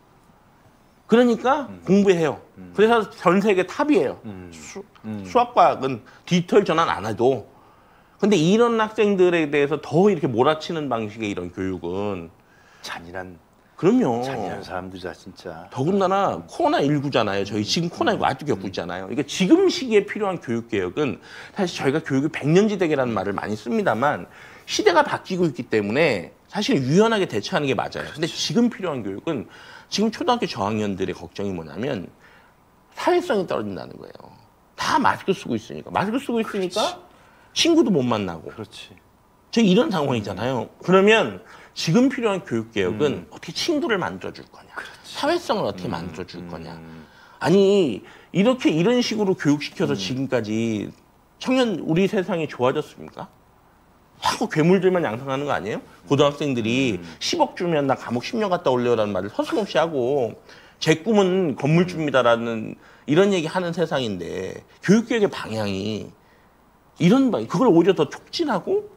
B: 그러니까 공부해요. 그래서 전 세계 탑이에요. 수학과학은 디지털 전환 안 해도. 근데 이런 학생들에 대해서 더 이렇게 몰아치는 방식의 이런 교육은
A: 잔인한
B: 그럼요.
A: 사람들이다 진짜.
B: 더군다나 코로나19잖아요. 저희 지금 코로나19 아직도 겪고 있잖아요. 그러니까 지금 시기에 필요한 교육개혁은 사실 저희가 교육이 백년지대계라는 말을 많이 씁니다만 시대가 바뀌고 있기 때문에 사실 유연하게 대처하는 게 맞아요. 근데 지금 필요한 교육은 지금 초등학교 저학년들의 걱정이 뭐냐면 사회성이 떨어진다는 거예요. 다 마스크 쓰고 있으니까. 마스크 쓰고 있으니까 그렇지. 친구도 못 만나고.
A: 그렇지.
B: 지금 이런 상황이잖아요. 그러면 지금 필요한 교육개혁은 어떻게 친구를 만들어줄 거냐. 그렇지. 사회성을 어떻게 만들어줄 거냐. 아니 이렇게 이런 식으로 교육시켜서 지금까지 우리 세상이 좋아졌습니까? 자꾸 괴물들만 양성하는 거 아니에요? 고등학생들이 10억 주면 나 감옥 10년 갔다 올래요라는 말을 서슴없이 하고 제 꿈은 건물주입니다라는 이런 얘기 하는 세상인데 교육개혁의 방향이 이런 그걸 오히려 더 촉진하고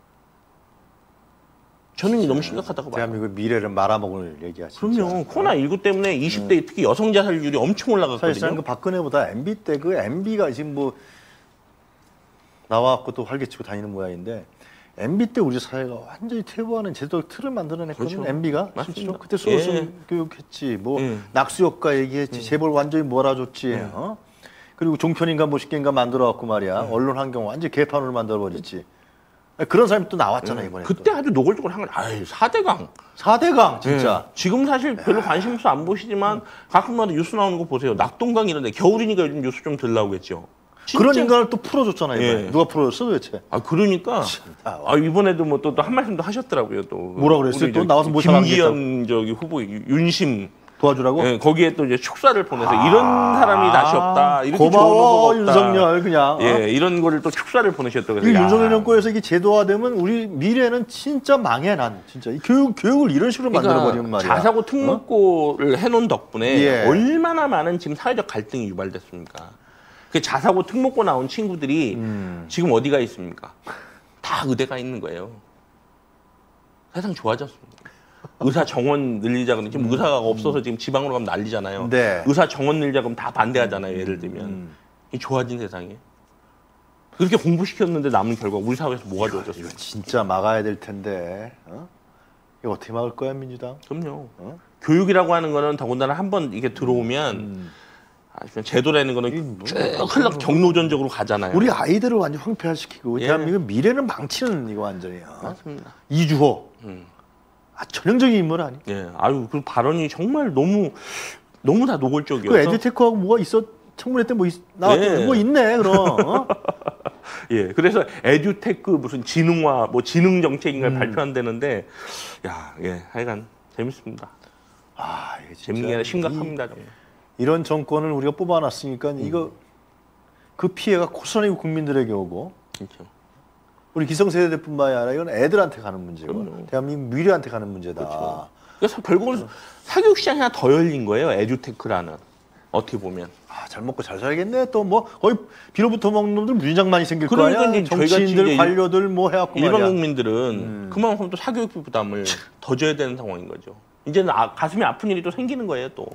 B: 저는 너무 심각하다고 봐요.
A: 대한민국 미래를 말아먹을 얘기야. 진짜.
B: 그럼요. 코로나19 때문에 20대 특히 여성 자살률이 엄청 올라갔거든요.
A: 사실상 그 박근혜보다 MB 때 그 MB가 지금 뭐 나와갖고 또 활개치고 다니는 모양인데 MB 때 우리 사회가 완전히 퇴보하는 제도 틀을 만들어냈거든요.
B: 그렇죠.
A: MB가
B: 맞습니다.
A: 실제로 그때 소로스
B: 예.
A: 교육했지, 뭐 낙수효과 얘기했지, 재벌 완전히 몰아줬지. 그리고 종편인가 뭐식인가 만들어갖고 말이야. 언론 환경 완전 히 개판으로 만들어버렸지. 그런 사람이 또 나왔잖아 이번에.
B: 그때 아주 노골적으로 한 건 아유 4대강.
A: 4대강 진짜.
B: 지금 사실 별로 관심 없어 안 보시지만 가끔마다 뉴스 나오는 거 보세요. 낙동강 이런데 겨울이니까 요즘 뉴스 좀 덜 나오겠죠.
A: 그런 인간을 또 풀어줬잖아 이번에.
B: 예.
A: 누가 풀어줬어 도대체?
B: 아 그러니까 이번에도 뭐 또 한 말씀도 하셨더라고요. 또
A: 뭐라 그랬어요?
B: 우리
A: 또
B: 저기
A: 나와서 뭐
B: 김기현 저기 후보 윤심
A: 도와주라고?
B: 예, 거기에 또 이제 축사를 보내서 이런 사람이 다시 없다. 이렇게
A: 고마워
B: 좋은 후보가 없다.
A: 윤석열 그냥.
B: 예, 이런 거를 또 축사를 보내셨다고.
A: 이 윤석열 정권에서 이게 제도화되면 우리 미래는 진짜 망해 난 진짜 이 교육을 이런 식으로 만들어버리는 말이야.
B: 자사고 특목고를 해놓은 덕분에
A: 예.
B: 얼마나 많은 지금 사회적 갈등이 유발됐습니까? 그 자사고 특목고 나온 친구들이 지금 어디가 있습니까? 다 의대가 있는 거예요. 세상 좋아졌습니다. 의사 정원 늘리자 그러면 지금 의사가 없어서 지금 지방으로 가면 난리잖아요.
A: 네.
B: 의사 정원 늘리자 그러면 다 반대하잖아요. 예를 들면 이 좋아진 세상에 그렇게 공부시켰는데 남은 결과 우리 사회에서 뭐가 좋아졌어요?
A: 진짜 막아야 될 텐데. 이거 어떻게 막을 거야 민주당?
B: 그럼요. 교육이라고 하는 거는 더군다나 한번 이게 들어오면 제도라는 거는 쭉 흘러 경로전적으로 가잖아요.
A: 우리 아이들을 완전 황폐화시키고
B: 예.
A: 대한민국 미래를 망치는 이거 완전히야.
B: 맞습니다.
A: 이주호. 전형적인 인물 아니?
B: 예, 아유 그 발언이 정말 너무 다 노골적이어서.
A: 그 에듀테크하고 뭐가 있어? 청문회 때 뭐 나왔대?
B: 예.
A: 뭐 있네 그럼.
B: 예, 그래서 에듀테크 무슨 지능화 뭐 지능 정책인가 발표한다는데, 야, 예, 하여간 재밌습니다.
A: 아, 이게 진짜
B: 재밌는 게 아니라 심각합니다 정말.
A: 이런 정권을 우리가 뽑아놨으니까 이거 그 피해가 고스란히 국민들에게 오고
B: 그렇죠.
A: 우리 기성세대뿐만이 아니라 이건 애들한테 가는 문제고
B: 그럼요.
A: 대한민국 미래한테 가는 문제다.
B: 그렇죠. 그래서 결국은 사교육 시장이 하나 더 열린 거예요. 에듀테크라는. 어떻게 보면.
A: 아, 잘 먹고 잘 살겠네. 또 뭐 거의 비로부터 먹는 놈들 무진장 많이 생길 거
B: 그러니까
A: 아니야.
B: 이제 저희같이
A: 정치인들,
B: 이제
A: 관료들 뭐 해갖고
B: 일반
A: 말이야.
B: 국민들은 그만큼 또 사교육비 부담을 더 져야 되는 상황인 거죠. 이제는 가슴이 아픈 일이 또 생기는 거예요, 또.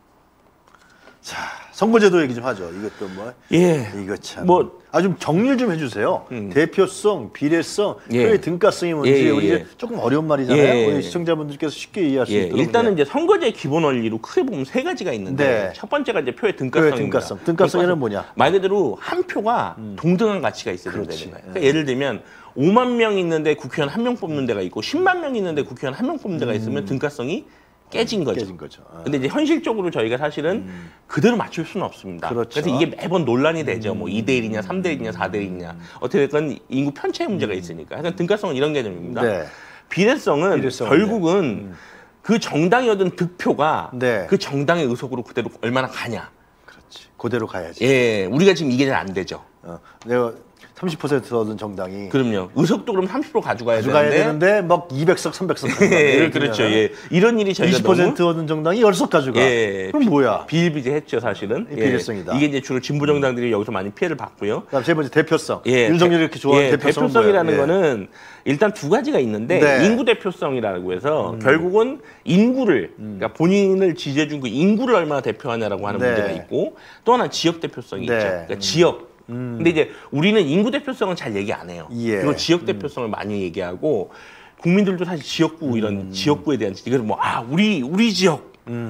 A: 자, 선거제도 얘기 좀 하죠. 이것도 뭐
B: 예.
A: 이거 참.
B: 뭐
A: 좀 정리를 좀 해주세요. 대표성, 비례성,
B: 예.
A: 표의 등가성이 뭔지
B: 예, 예,
A: 우리
B: 예.
A: 이제 조금 어려운 말이잖아요.
B: 예.
A: 우리 시청자분들께서 쉽게 이해할 수
B: 예,
A: 있도록.
B: 일단은 이제 선거제 기본 원리로 크게 보면 세 가지가 있는데
A: 네.
B: 첫 번째가 이제 표의 등가성입니다.
A: 표의 등가성. 등가성에는 뭐냐?
B: 말 그대로 한 표가 동등한 가치가 있어야
A: 그렇지.
B: 되는 거예요. 그러니까 예를 들면 5만 명 있는데 국회의원 한 명 뽑는 데가 있고 10만 명 있는데 국회의원 한 명 뽑는 데가 있으면 등가성이 깨진 거죠.
A: 깨진 거죠.
B: 근데 이제 현실적으로 저희가 사실은 그대로 맞출 수는 없습니다.
A: 그렇죠.
B: 래서 이게 매번 논란이 되죠. 뭐 2대 1이냐, 3대 1이냐, 4대 1이냐. 어떻게 됐건 인구 편차의 문제가 있으니까. 그러니까 등가성은 이런 개념입니다.
A: 네.
B: 비례성은 결국은 그 정당이 얻은 득표가
A: 네.
B: 그 정당의 의석으로 그대로 얼마나 가냐.
A: 그렇지. 그대로 가야지.
B: 예, 우리가 지금 이게 잘 안 되죠.
A: 내가 30% 얻은 정당이
B: 그럼요. 의석도 그럼 30% 가져가야
A: 가져가야
B: 되는데.
A: 되는데 막 200석, 300석.
B: 예, 그렇죠. 예. 이런 일이 저희가
A: 20%
B: 너무
A: 얻은 정당이 10석 가져가.
B: 예,
A: 그럼 뭐야?
B: 비일비재했죠, 사실은. 예.
A: 비례성이다.
B: 이게 이제 주로 진보 정당들이 여기서 많이 피해를 봤고요.
A: 그다음 세 번째 대표성.
B: 예,
A: 윤석열이 이렇게 좋아하는 대표성은
B: 대표성이라는
A: 뭐야? 예.
B: 거는 일단 두 가지가 있는데
A: 네.
B: 인구 대표성이라고 해서 결국은 인구를 그러니까 본인을 지지해준 그 인구를 얼마나 대표하냐라고 하는
A: 네.
B: 문제가 있고 또 하나 지역 대표성이
A: 네.
B: 있죠. 그러니까 지역. 근데 이제 우리는 인구 대표성은 잘 얘기 안 해요.
A: 예.
B: 그리고 지역 대표성을 많이 얘기하고 국민들도 사실 지역구 이런 지역구에 대한 이걸 뭐 우리 지역.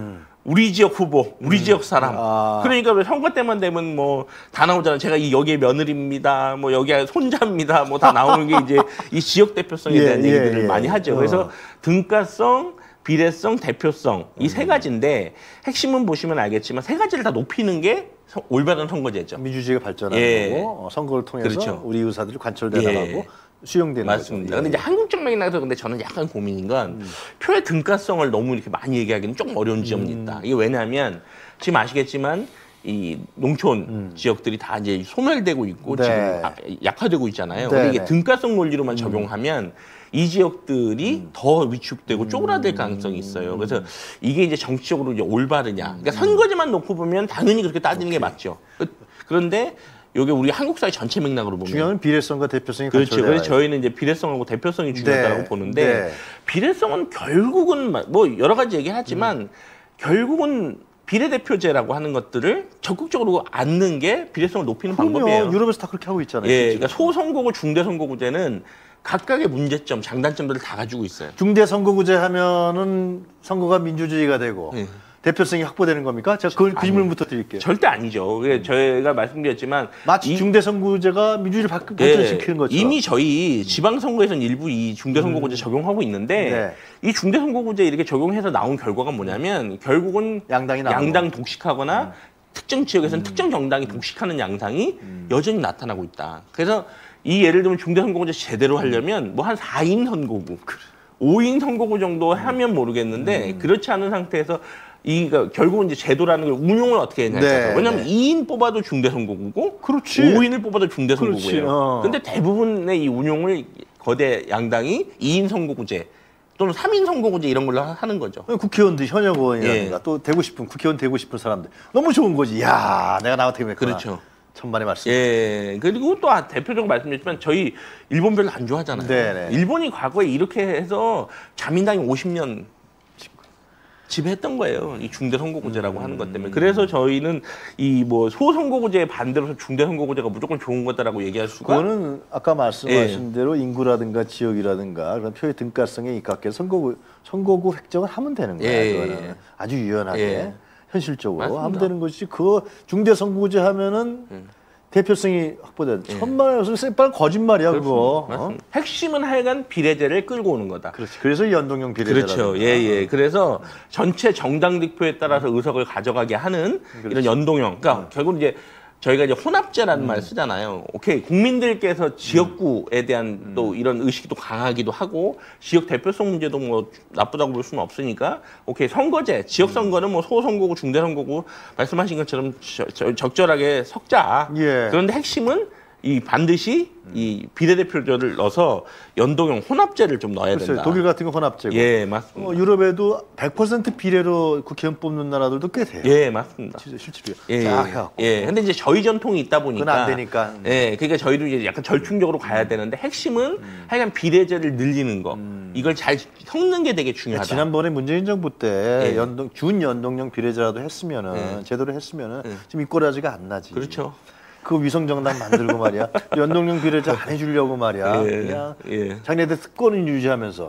B: 우리 지역 후보, 우리 지역 사람. 그러니까 왜 선거 때만 되면 뭐 다 나오잖아요. 제가 여기에 며느리입니다. 뭐 여기에 손자입니다. 뭐 다 나오는 게 이제 이 지역 대표성에
A: 예,
B: 대한
A: 예,
B: 얘기들을
A: 예.
B: 많이 하죠. 그래서 등가성, 비례성, 대표성 이 세 가지인데 핵심은 보시면 알겠지만 세 가지를 다 높이는 게 올바른 선거제죠.
A: 민주주의가 발전하는
B: 예.
A: 거고 선거를 통해서
B: 그렇죠.
A: 우리 의사들이 관철돼
B: 예.
A: 나가고 수용되는
B: 맞습니다.
A: 거죠.
B: 근데 이제 한국적 맥락에서 근데 저는 약간 고민인 건 표의 등가성을 너무 이렇게 많이 얘기하기는 조금 어려운 지점이 있다. 이게 왜냐하면 지금 아시겠지만 이 농촌 지역들이 다 이제 소멸되고 있고
A: 네.
B: 지금 약화되고 있잖아요.
A: 네,
B: 근데 이게
A: 네.
B: 등가성 논리로만 적용하면 이 지역들이 더 위축되고 쪼그라들 가능성이 있어요. 그래서 이게 이제 정치적으로 이제 올바르냐. 그러니까 선거제만 놓고 보면 당연히 그렇게 따지는 게 맞죠. 그런데 이게 우리 한국 사회 전체 맥락으로 보면
A: 중요한 비례성과 대표성이
B: 그렇죠.
A: 관철돼야
B: 그래서 저희는 이제 비례성하고 대표성이 중요하다고
A: 네.
B: 보는데
A: 네.
B: 비례성은 결국은 뭐 여러 가지 얘기하지만 결국은 비례대표제라고 하는 것들을 적극적으로 안는 게 비례성을 높이는 방법이에요.
A: 유럽에서 다 그렇게 하고 있잖아요.
B: 예,
A: 실제로.
B: 그러니까 소선거구, 중대선거구제는 각각의 문제점, 장단점들을 다 가지고 있어요.
A: 중대 선거구제 하면은 선거가 민주주의가 되고
B: 네.
A: 대표성이 확보되는 겁니까? 제가 그 질문부터 드릴게요.
B: 절대 아니죠. 그게 저희가 말씀드렸지만
A: 마치 중대 선거구제가 민주주의를 발전시키는 것처럼.
B: 이미 저희 지방선거에서는 일부 이 중대선거구제 적용하고 있는데 이 중대선거구제 이렇게 적용해서 나온 결과가 뭐냐면 결국은 양당 독식하거나 특정 지역에서는 특정 정당이 독식하는 양상이 여전히 나타나고 있다. 그래서 이 예를 들면 중대선거구제 제대로 하려면 뭐 한 4인 선거구, 5인 선거구 정도 하면 모르겠는데 그렇지 않은 상태에서 결국은 이제 제도라는 걸 운용을 어떻게 해야 되냐. 왜냐하면 2인 뽑아도 중대선거구고,
A: 그렇지.
B: 5인을 뽑아도 중대선거구예요.
A: 그렇지.
B: 근데 대부분의 이 운용을 거대 양당이 2인 선거구제 또는 3인 선거구제 이런 걸로 하는 거죠.
A: 국회의원들 현역 의원이라든가 또 되고 싶은 국회의원 되고 싶은 사람들 너무 좋은 거지. 야, 내가 나 같은 경우에
B: 그렇죠.
A: 천만의 말씀.
B: 예. 그리고 또 대표적으로 말씀드렸지만 저희 일본 별로 안 좋아하잖아요.
A: 네네.
B: 일본이 과거에 이렇게 해서 자민당이 50년 지배했던 거예요. 이 중대 선거구제라고 하는 것 때문에. 그래서 저희는 이 뭐 소선거구제에 반대로서 중대 선거구제가 무조건 좋은 거다라고 얘기할 수가.
A: 그거는 아까 말씀하신 대로 인구라든가 지역이라든가 그런 표의 등가성에 입각해서 선거구 획정을 하면 되는 거야. 그거는 아주 유연하게 현실적으로
B: 맞습니다.
A: 하면 되는 것이지. 그 중대 선거구제 하면은 대표성이 확보된 천만의 쎄빨 거짓말이야. 그거.
B: 맞습니다. 핵심은 하여간 비례제를 끌고 오는 거다.
A: 그렇지. 그래서 연동형 비례제라는
B: 그렇죠. 예. 그래서 전체 정당 득표에 따라서 의석을 가져가게 하는 이런 연동형. 그러니까 결국 이제 저희가 이제 혼합제라는 말 쓰잖아요. 오케이. 국민들께서 지역구에 대한 또 이런 의식이 또 강하기도 하고 지역 대표성 문제도 뭐 나쁘다고 볼 수는 없으니까 오케이. 선거제, 지역 선거는 뭐 소선거구, 중대선거구 말씀하신 것처럼 적절하게 섞자.
A: 예.
B: 그런데 핵심은 이 반드시 이 비례대표제를 넣어서 연동형 혼합제를 좀 넣어야
A: 글쎄요,
B: 된다.
A: 독일 같은 건 혼합제고.
B: 예, 맞습니다.
A: 유럽에도 100% 비례로 국회의원 뽑는 나라들도 꽤 돼요.
B: 예, 맞습니다.
A: 실제로.
B: 예,
A: 쫙 해갖고.
B: 예. 근데 이제 저희 전통이 있다 보니까.
A: 그건 안 되니까.
B: 예, 그러니까 저희도 이제 약간 절충적으로 가야 되는데 핵심은 하여간 비례제를 늘리는 거. 이걸 잘 섞는 게 되게 중요하다.
A: 지난번에 문재인 정부 때
B: 예.
A: 준연동형 비례제라도 했으면은 제대로 했으면은 지금 이 꼴아지가 안 나지.
B: 그렇죠.
A: 그 위성정당 만들고 말이야. 연동형 비례제 안 해주려고 말이야.
B: 예.
A: 그냥
B: 예.
A: 자기네들 특권을 유지하면서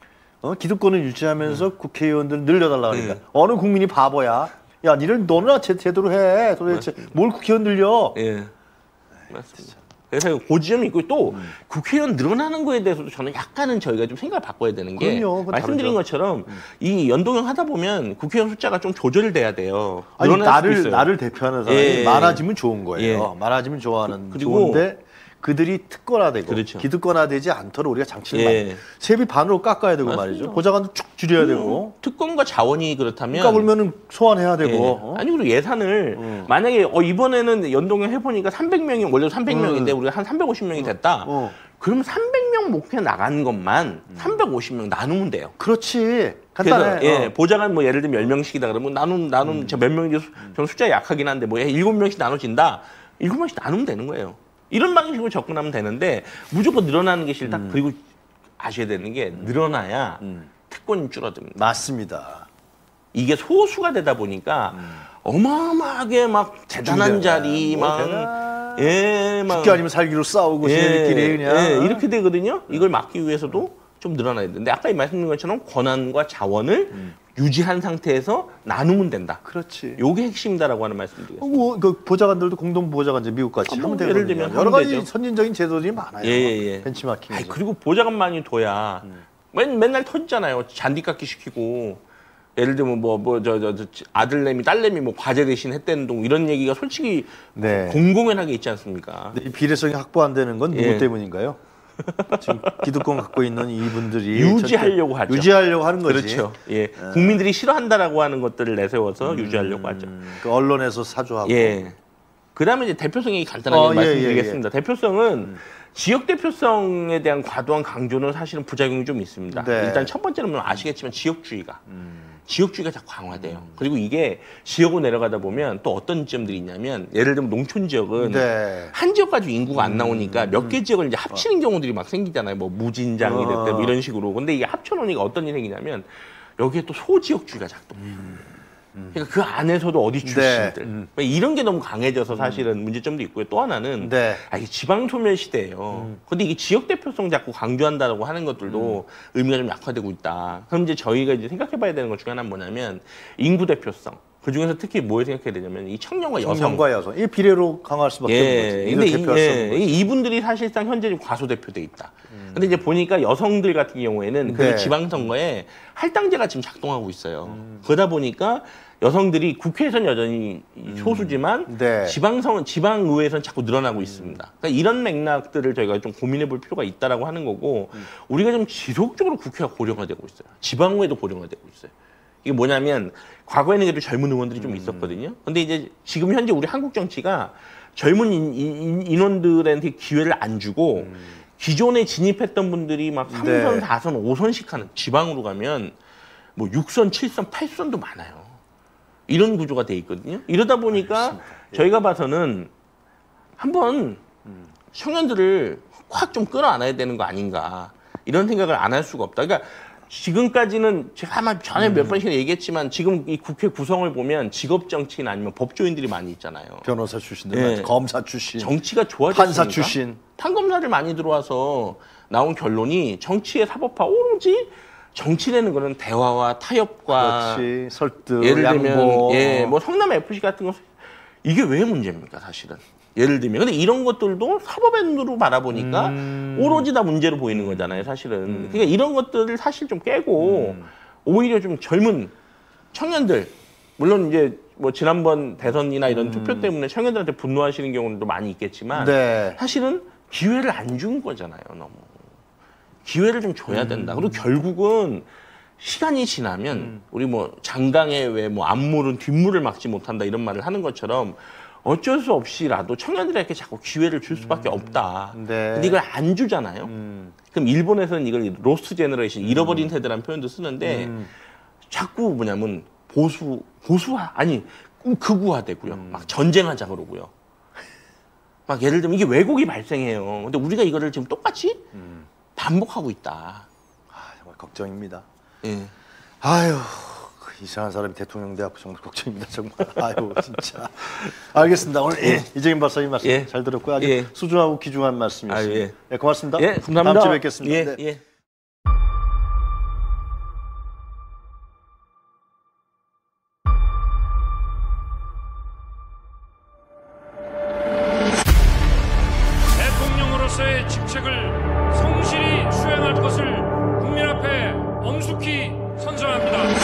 A: 기득권을 유지하면서 국회의원들 늘려달라 그러니까 어느 국민이 바보야. 야, 너는 제대로 해. 도대체 뭘 국회의원 늘려?
B: 예. 맞습니다. 그래서 그 지점이 있고 또 국회의원 늘어나는 거에 대해서도 저는 약간은 저희가 좀 생각을 바꿔야 되는 게
A: 그럼요, 그건
B: 말씀드린
A: 다르죠.
B: 것처럼 이 연동형 하다 보면 국회의원 숫자가 좀 조절돼야 돼요.
A: 아니
B: 늘어날 수도 있어요.
A: 나를 대표하는 사람이
B: 예.
A: 많아지면 좋은 거예요.
B: 예.
A: 많아지면 좋아하는
B: 그리고
A: 좋은데 그들이 특권화되고
B: 그렇죠.
A: 기득권화되지 않도록 우리가 장치를
B: 예.
A: 많이 세비 반으로 깎아야 되고
B: 맞습니다.
A: 말이죠. 보좌관도 쭉 줄여야 되고
B: 특권과 자원이 그렇다면
A: 깎아보면은 소환해야 되고
B: 예. 아니 그리고 예산을 만약에 이번에는 연동형 해보니까 300명이 원래 300명인데 우리가 한 350명이 됐다. 그럼 300명 목표 나간 것만 350명 나누면 돼요.
A: 그렇지. 간단해.
B: 그래서 예, 보좌관 뭐 예를 들면 10명씩이다 그러면 나눈 제가 몇 명인지 저는 숫자 약하긴 한데 뭐 7명씩 나눠진다. 7명씩 나누면 되는 거예요. 이런 방식으로 접근하면 되는데 무조건 늘어나는 게 싫다. 그리고 아셔야 되는 게 늘어나야 특권이 줄어듭니다.
A: 맞습니다.
B: 이게 소수가 되다 보니까 어마어마하게 막 대단한 자리 막
A: 죽기 아니면 살기로 싸우고 지네들끼리 그냥
B: 이렇게 되거든요. 이걸 막기 위해서도 좀 늘어나야 되는데 아까 말씀드린 것처럼 권한과 자원을 유지한 상태에서 나누면 된다.
A: 그렇지.
B: 요게 핵심이다라고 하는 말씀드리겠습니다.
A: 그 보좌관들도 공동 보좌관제 미국 같이 하면
B: 뭐
A: 되거든요.
B: 예를 들면
A: 여러 가지
B: 되죠.
A: 선진적인 제도들이 많아요.
B: 예.
A: 벤치마킹.
B: 그리고 보좌관만이 둬야 맨날 터지잖아요. 잔디 깎기 시키고 예를 들면 아들내미 딸내미 뭐 과제 대신 했다는 동 이런 얘기가 솔직히 공공연하게 있지 않습니까?
A: 이 비례성이 확보 안 되는 건 누구
B: 예.
A: 때문인가요? 지금 기득권 갖고 있는 이분들이
B: 유지하려고 하죠.
A: 유지하려고 하는 거지.
B: 그렇죠. 예. 국민들이 싫어한다라고 하는 것들을 내세워서 유지하려고 하죠.
A: 그 언론에서 사주하고.
B: 예. 그다음에 이제 대표성이 간단하게 말씀드리겠습니다.
A: 예.
B: 대표성은 지역 대표성에 대한 과도한 강조는 사실은 부작용이 좀 있습니다.
A: 네.
B: 일단 첫 번째는 아시겠지만 지역주의가 자꾸 강화돼요. 그리고 이게 지역으로 내려가다 보면 또 어떤 점들이 있냐면 예를 들면 농촌 지역은 한 지역 가지고 인구가 안 나오니까 몇 개 지역을 이제 합치는 경우들이 막 생기잖아요. 뭐 무진장이 됐다 뭐 이런 식으로. 근데 이게 합쳐놓으니까 어떤 일이 생기냐면 여기에 또 소지역주의가 작동해요. 그러니까 그 안에서도 어디 출신들 이런 게 너무 강해져서 사실은 문제점도 있고요. 또 하나는 이게 지방 소멸 시대예요. 근데 이게 지역 대표성 자꾸 강조한다고 하는 것들도 의미가 좀 약화되고 있다. 그럼 이제 저희가 이제 생각해봐야 되는 것 중에 하나는 뭐냐면 인구 대표성. 그 중에서 특히 뭘 생각해야 되냐면 이 청년과 여성.
A: 이 비례로 강화할 수밖에 없는 거지.
B: 근데 이분들이 사실상 현재 좀 과소대표돼 있다. 근데 이제 보니까 여성들 같은 경우에는 그 지방선거에 할당제가 지금 작동하고 있어요. 그러다 보니까 여성들이 국회에서는 여전히 소수지만 지방의회에서는 자꾸 늘어나고 있습니다. 그러니까 이런 맥락들을 저희가 좀 고민해 볼 필요가 있다라고 하는 거고 우리가 좀 지속적으로 국회가 고령화 되고 있어요. 지방의회도 고령화 되고 있어요. 이게 뭐냐면 과거에는 그래도 젊은 의원들이 좀 있었거든요. 근데 이제 지금 현재 우리 한국 정치가 젊은 인원들한테 기회를 안 주고 기존에 진입했던 분들이 막 3선, 4선, 5선씩 하는 지방으로 가면 뭐 6선, 7선, 8선도 많아요. 이런 구조가 돼 있거든요. 이러다 보니까 저희가 봐서는 한번 청년들을 확 좀 끌어안아야 되는 거 아닌가 이런 생각을 안 할 수가 없다. 그러니까 지금까지는 제가 아마 전에 몇 번씩 얘기했지만 지금 이 국회 구성을 보면 직업 정치인 아니면 법조인들이 많이 있잖아요.
A: 변호사 출신들, 검사 출신,
B: 정치가 좋아졌으니까
A: 판사 출신,
B: 판검사들 많이 들어와서 나온 결론이 정치의 사법화 오로지 정치라는 거는 대화와 타협과
A: 그렇지, 설득,
B: 예를
A: 양보.
B: 들면 뭐 성남 FC 같은 거 이게 왜 문제입니까 사실은. 예를 들면 근데 이런 것들도 사법의 눈으로 바라보니까 오로지 다 문제로 보이는 거잖아요 사실은. 그러니까 이런 것들을 사실 좀 깨고 오히려 좀 젊은 청년들 물론 이제 뭐 지난번 대선이나 이런 투표 때문에 청년들한테 분노하시는 경우도 많이 있겠지만 사실은 기회를 안 준 거잖아요 너무. 기회를 좀 줘야 된다. 그리고 결국은 시간이 지나면 우리 뭐 장강에 왜 뭐 앞물은 뒷물을 막지 못한다 이런 말을 하는 것처럼 어쩔 수 없이라도 청년들에게 자꾸 기회를 줄 수밖에 없다. 근데 이걸 안 주잖아요. 그럼 일본에서는 이걸 로스트 제너레이션, 잃어버린 세대라는 표현도 쓰는데 자꾸 뭐냐면 극우화되고요. 막 전쟁하자 그러고요. 막 예를 들면 이게 왜곡이 발생해요. 근데 우리가 이거를 지금 똑같이 반복하고 있다.
A: 정말 걱정입니다.
B: 예.
A: 아유. 이상한 사람이 대통령 돼갖고 정말 걱정입니다. 정말. 아유 진짜. 알겠습니다. 오늘 이재경 박사님 말씀 잘 들었고요. 아주 수준하고 귀중한 말씀이었습니다. 고맙습니다.
B: 감사합니다.
A: 다음 주에 뵙겠습니다.
C: 대통령으로서의 직책을 성실히 수행할 것을 국민 앞에 엄숙히 선서합니다.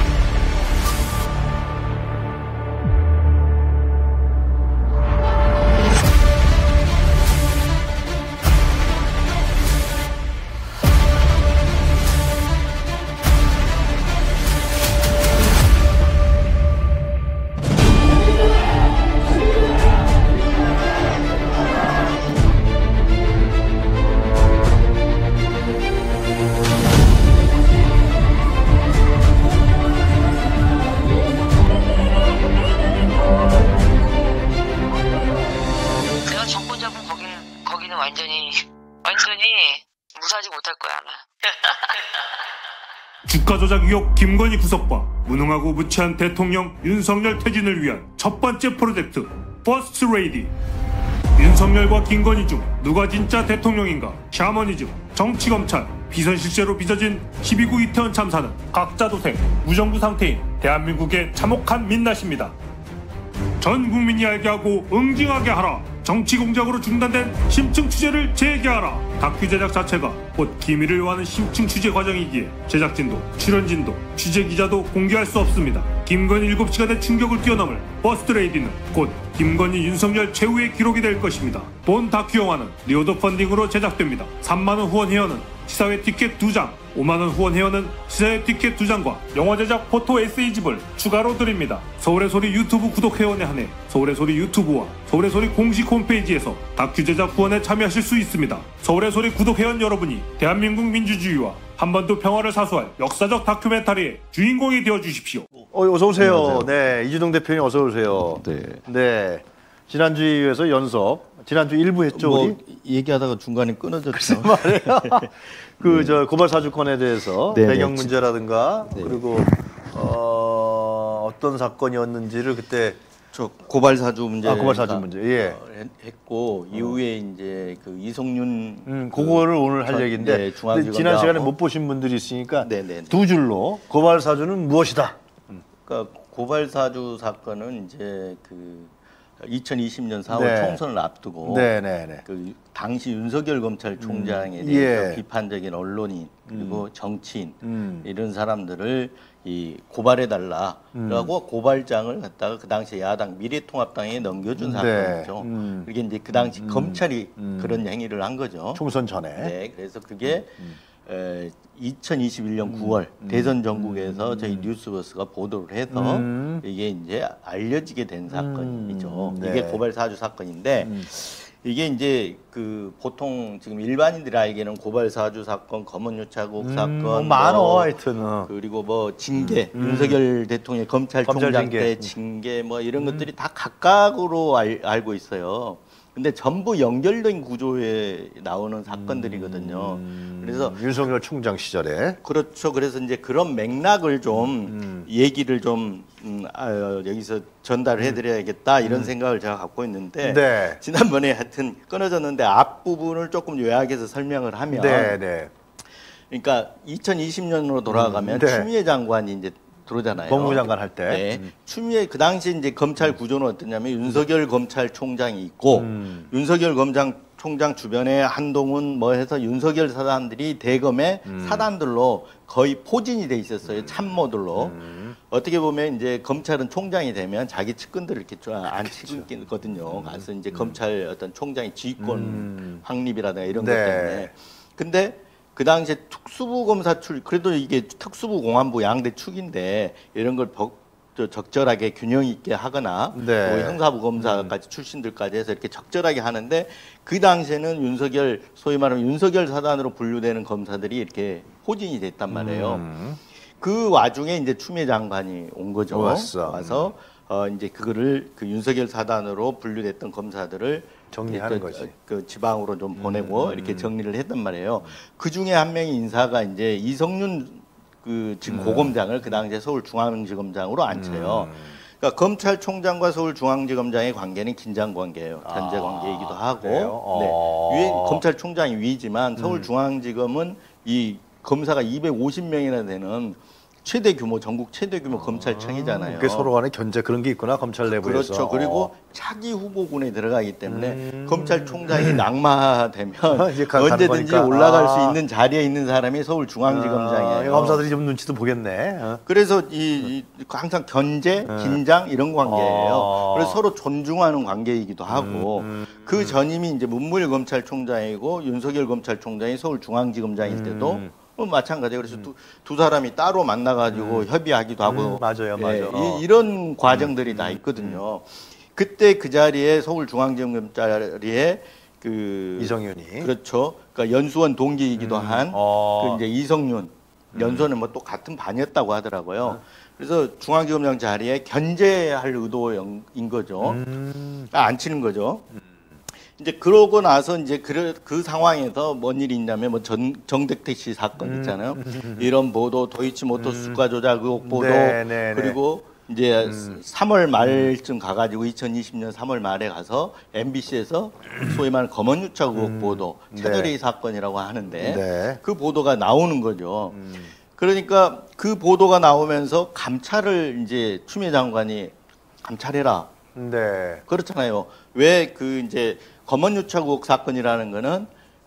D: 무사하지 못할 거야 아마.
C: 주가 조작 의혹 김건희 구속과 무능하고 무치한 대통령 윤석열 퇴진을 위한 첫 번째 프로젝트 퍼스트 레이디. 윤석열과 김건희 중 누가 진짜 대통령인가? 샤머니즘, 정치검찰, 비선실세로 빚어진 12구 이태원 참사는 각자 도생, 무정부 상태인 대한민국의 참혹한 민낯입니다. 전 국민이 알게 하고 응징하게 하라. 정치 공작으로 중단된 심층 취재를 재개하라. 다큐 제작 자체가 곧 기밀을 요하는 심층 취재 과정이기에 제작진도 출연진도 취재 기자도 공개할 수 없습니다. 김건희 7시간의 충격을 뛰어넘을 퍼스트 레이디는 곧 김건희 윤석열 최후의 기록이 될 것입니다. 본 다큐 영화는 리오더 펀딩으로 제작됩니다. 3만원 후원 회원은 시사회 티켓 2장, 5만원 후원 회원은 시사회 티켓 2장과 영화 제작 포토 에세이집을 추가로 드립니다. 서울의 소리 유튜브 구독 회원에 한해 서울의 소리 유튜브와 서울의 소리 공식 홈페이지에서 다큐 제작 후원에 참여하실 수 있습니다. 서울의 소리 구독 회원 여러분이 대한민국 민주주의와 한반도 평화를 사수할 역사적 다큐멘터리의 주인공이 되어 주십시오.
A: 어서 오세요.
E: 안녕하세요.
A: 네, 이주동 대표님 어서 오세요.
E: 네.
A: 지난주에서 연석. 지난주 일부 했죠, 우리?
E: 얘기하다가 중간에 끊어졌죠.
A: 말이에요. 고발 사주권에 대해서
E: 네,
A: 배경
E: 네.
A: 문제라든가
E: 네.
A: 그리고 어떤 사건이었는지를 그때
E: 저 고발 사주 문제.
A: 고발 사주 문제. 예.
E: 했고 이후에 이제 그 이성윤
A: 그거를 오늘 할 얘기인데
E: 네,
A: 근데 지난 시간에 못 보신 분들이 있으니까
E: 네네네.
A: 두 줄로 고발 사주는 무엇이다.
E: 그러니까 고발 사주 사건은 이제 그 2020년 4월
A: 네.
E: 총선을 앞두고
A: 네네네.
E: 그 당시 윤석열 검찰총장에 대해서
A: 예.
E: 비판적인 언론인 그리고 정치인 이런 사람들을 이 고발해 달라라고 고발장을 갖다가 그 당시 야당 미래통합당에 넘겨준 사건이죠. 그게 이제 그 당시 검찰이 그런 행위를 한 거죠.
A: 총선 전에.
E: 네, 그래서 그게 2021년 9월 대선 전국에서 저희 뉴스버스가 보도를 해서 이게 이제 알려지게 된 사건이죠.
A: 네.
E: 이게 고발 사주 사건인데 이게 이제 그 보통 지금 일반인들이 알기에는 고발 사주 사건, 검언유착국 사건,
A: 많어 하여튼.
E: 그리고 뭐 징계, 윤석열 대통령 검찰총장
A: 검찰 징계.
E: 때 징계 뭐 이런 것들이 다 각각으로 알고 있어요. 근데 전부 연결된 구조에 나오는 사건들이거든요. 그래서
A: 윤석열 총장 시절에
E: 그렇죠. 그래서 이제 그런 맥락을 좀 얘기를 좀 여기서 전달해 드려야겠다 이런 생각을 제가 갖고 있는데
A: 네.
E: 지난번에 하여튼 끊어졌는데 앞부분을 조금 요약해서 설명을 하면
A: 네.
E: 그러니까 2020년으로 돌아가면
A: 네.
E: 추미애 장관이 이제 들어오잖아요.
A: 법무장관 할 때.
E: 네. 추미애 그 당시 이제 검찰 구조는 어떠냐면 윤석열 검찰총장이 있고 윤석열 검찰총장 주변에 한동훈 뭐 해서 윤석열 사단들이 대검의 사단들로 거의 포진이 돼 있었어요. 참모들로. 어떻게 보면 이제 검찰은 총장이 되면 자기 측근들을 이렇게 앉히거든요. 가서 이제 검찰 어떤 총장의 지휘권 확립이라든가 이런 것
A: 네.
E: 때문에. 근데 그 당시에 특수부 검사 그래도 이게 특수부 공안부 양대 축인데 이런 걸 적절하게 균형 있게 하거나
A: 네.
E: 또 형사부 검사까지 출신들까지 해서 이렇게 적절하게 하는데 그 당시에는 윤석열 소위 말하면 윤석열 사단으로 분류되는 검사들이 이렇게 포진이 됐단 말이에요. 그 와중에 이제 추미애 장관이 온 거죠. 와서 이제 그거를 그 윤석열 사단으로 분류됐던 검사들을
A: 정리하는 거지.
E: 그 지방으로 좀 보내고 이렇게 정리를 했단 말이에요. 그 중에 한 명의 인사가 이제 이성윤 그 지금 고검장을 그 당시에 서울중앙지검장으로 앉혀요. 그러니까 검찰총장과 서울중앙지검장의 관계는 긴장 관계예요. 견제 관계이기도 하고. 네. 검찰총장이 위지만 서울중앙지검은 이 검사가 250명이나 되는 전국 최대 규모 검찰청이잖아요.
A: 그게 서로 간에 견제 그런 게 있구나 검찰 내부에서.
E: 그렇죠. 그리고 차기 후보군에 들어가기 때문에 검찰총장이 낙마되면
A: 이제 가는
E: 언제든지
A: 거니까.
E: 올라갈 수 있는 자리에 있는 사람이 서울중앙지검장이에요.
A: 검사들이 좀 눈치도 보겠네.
E: 그래서 이 항상 견제, 긴장 이런 관계예요. 그래서 서로 존중하는 관계이기도 하고 그 전임이 이제 문무일 검찰총장이고 윤석열 검찰총장이 서울중앙지검장일 때도 마찬가지예요. 그래서 두 사람이 따로 만나가지고 협의하기도 하고
A: 맞아요.
E: 이런 과정들이 다 있거든요. 그때 그 자리에 서울중앙지검 자리에 그
A: 이성윤이
E: 그렇죠. 그러니까 연수원 동기이기도 한 그 이제 이성윤 연수원은 뭐 또 같은 반이었다고 하더라고요. 그래서 중앙지검장 자리에 견제할 의도인 거죠. 앉히는 거죠. 이제 그러고 나서 이제 그 상황에서 뭔 일이 있냐면 뭐 정택택 씨 사건 있잖아요. 이런 보도, 도이치모터스 주가 조작 의혹 보도, 그리고 이제 3월 말쯤 가가지고 2020년 3월 말에 가서 MBC에서 소위 말하는 검언유착 의혹 보도, 채널A 사건이라고 하는데 그 보도가 나오는 거죠. 그러니까 그 보도가 나오면서 감찰을 이제 추미애 장관이 감찰해라.
A: 네.
E: 그렇잖아요. 왜 그 이제 검언유착 의혹 사건이라는 거는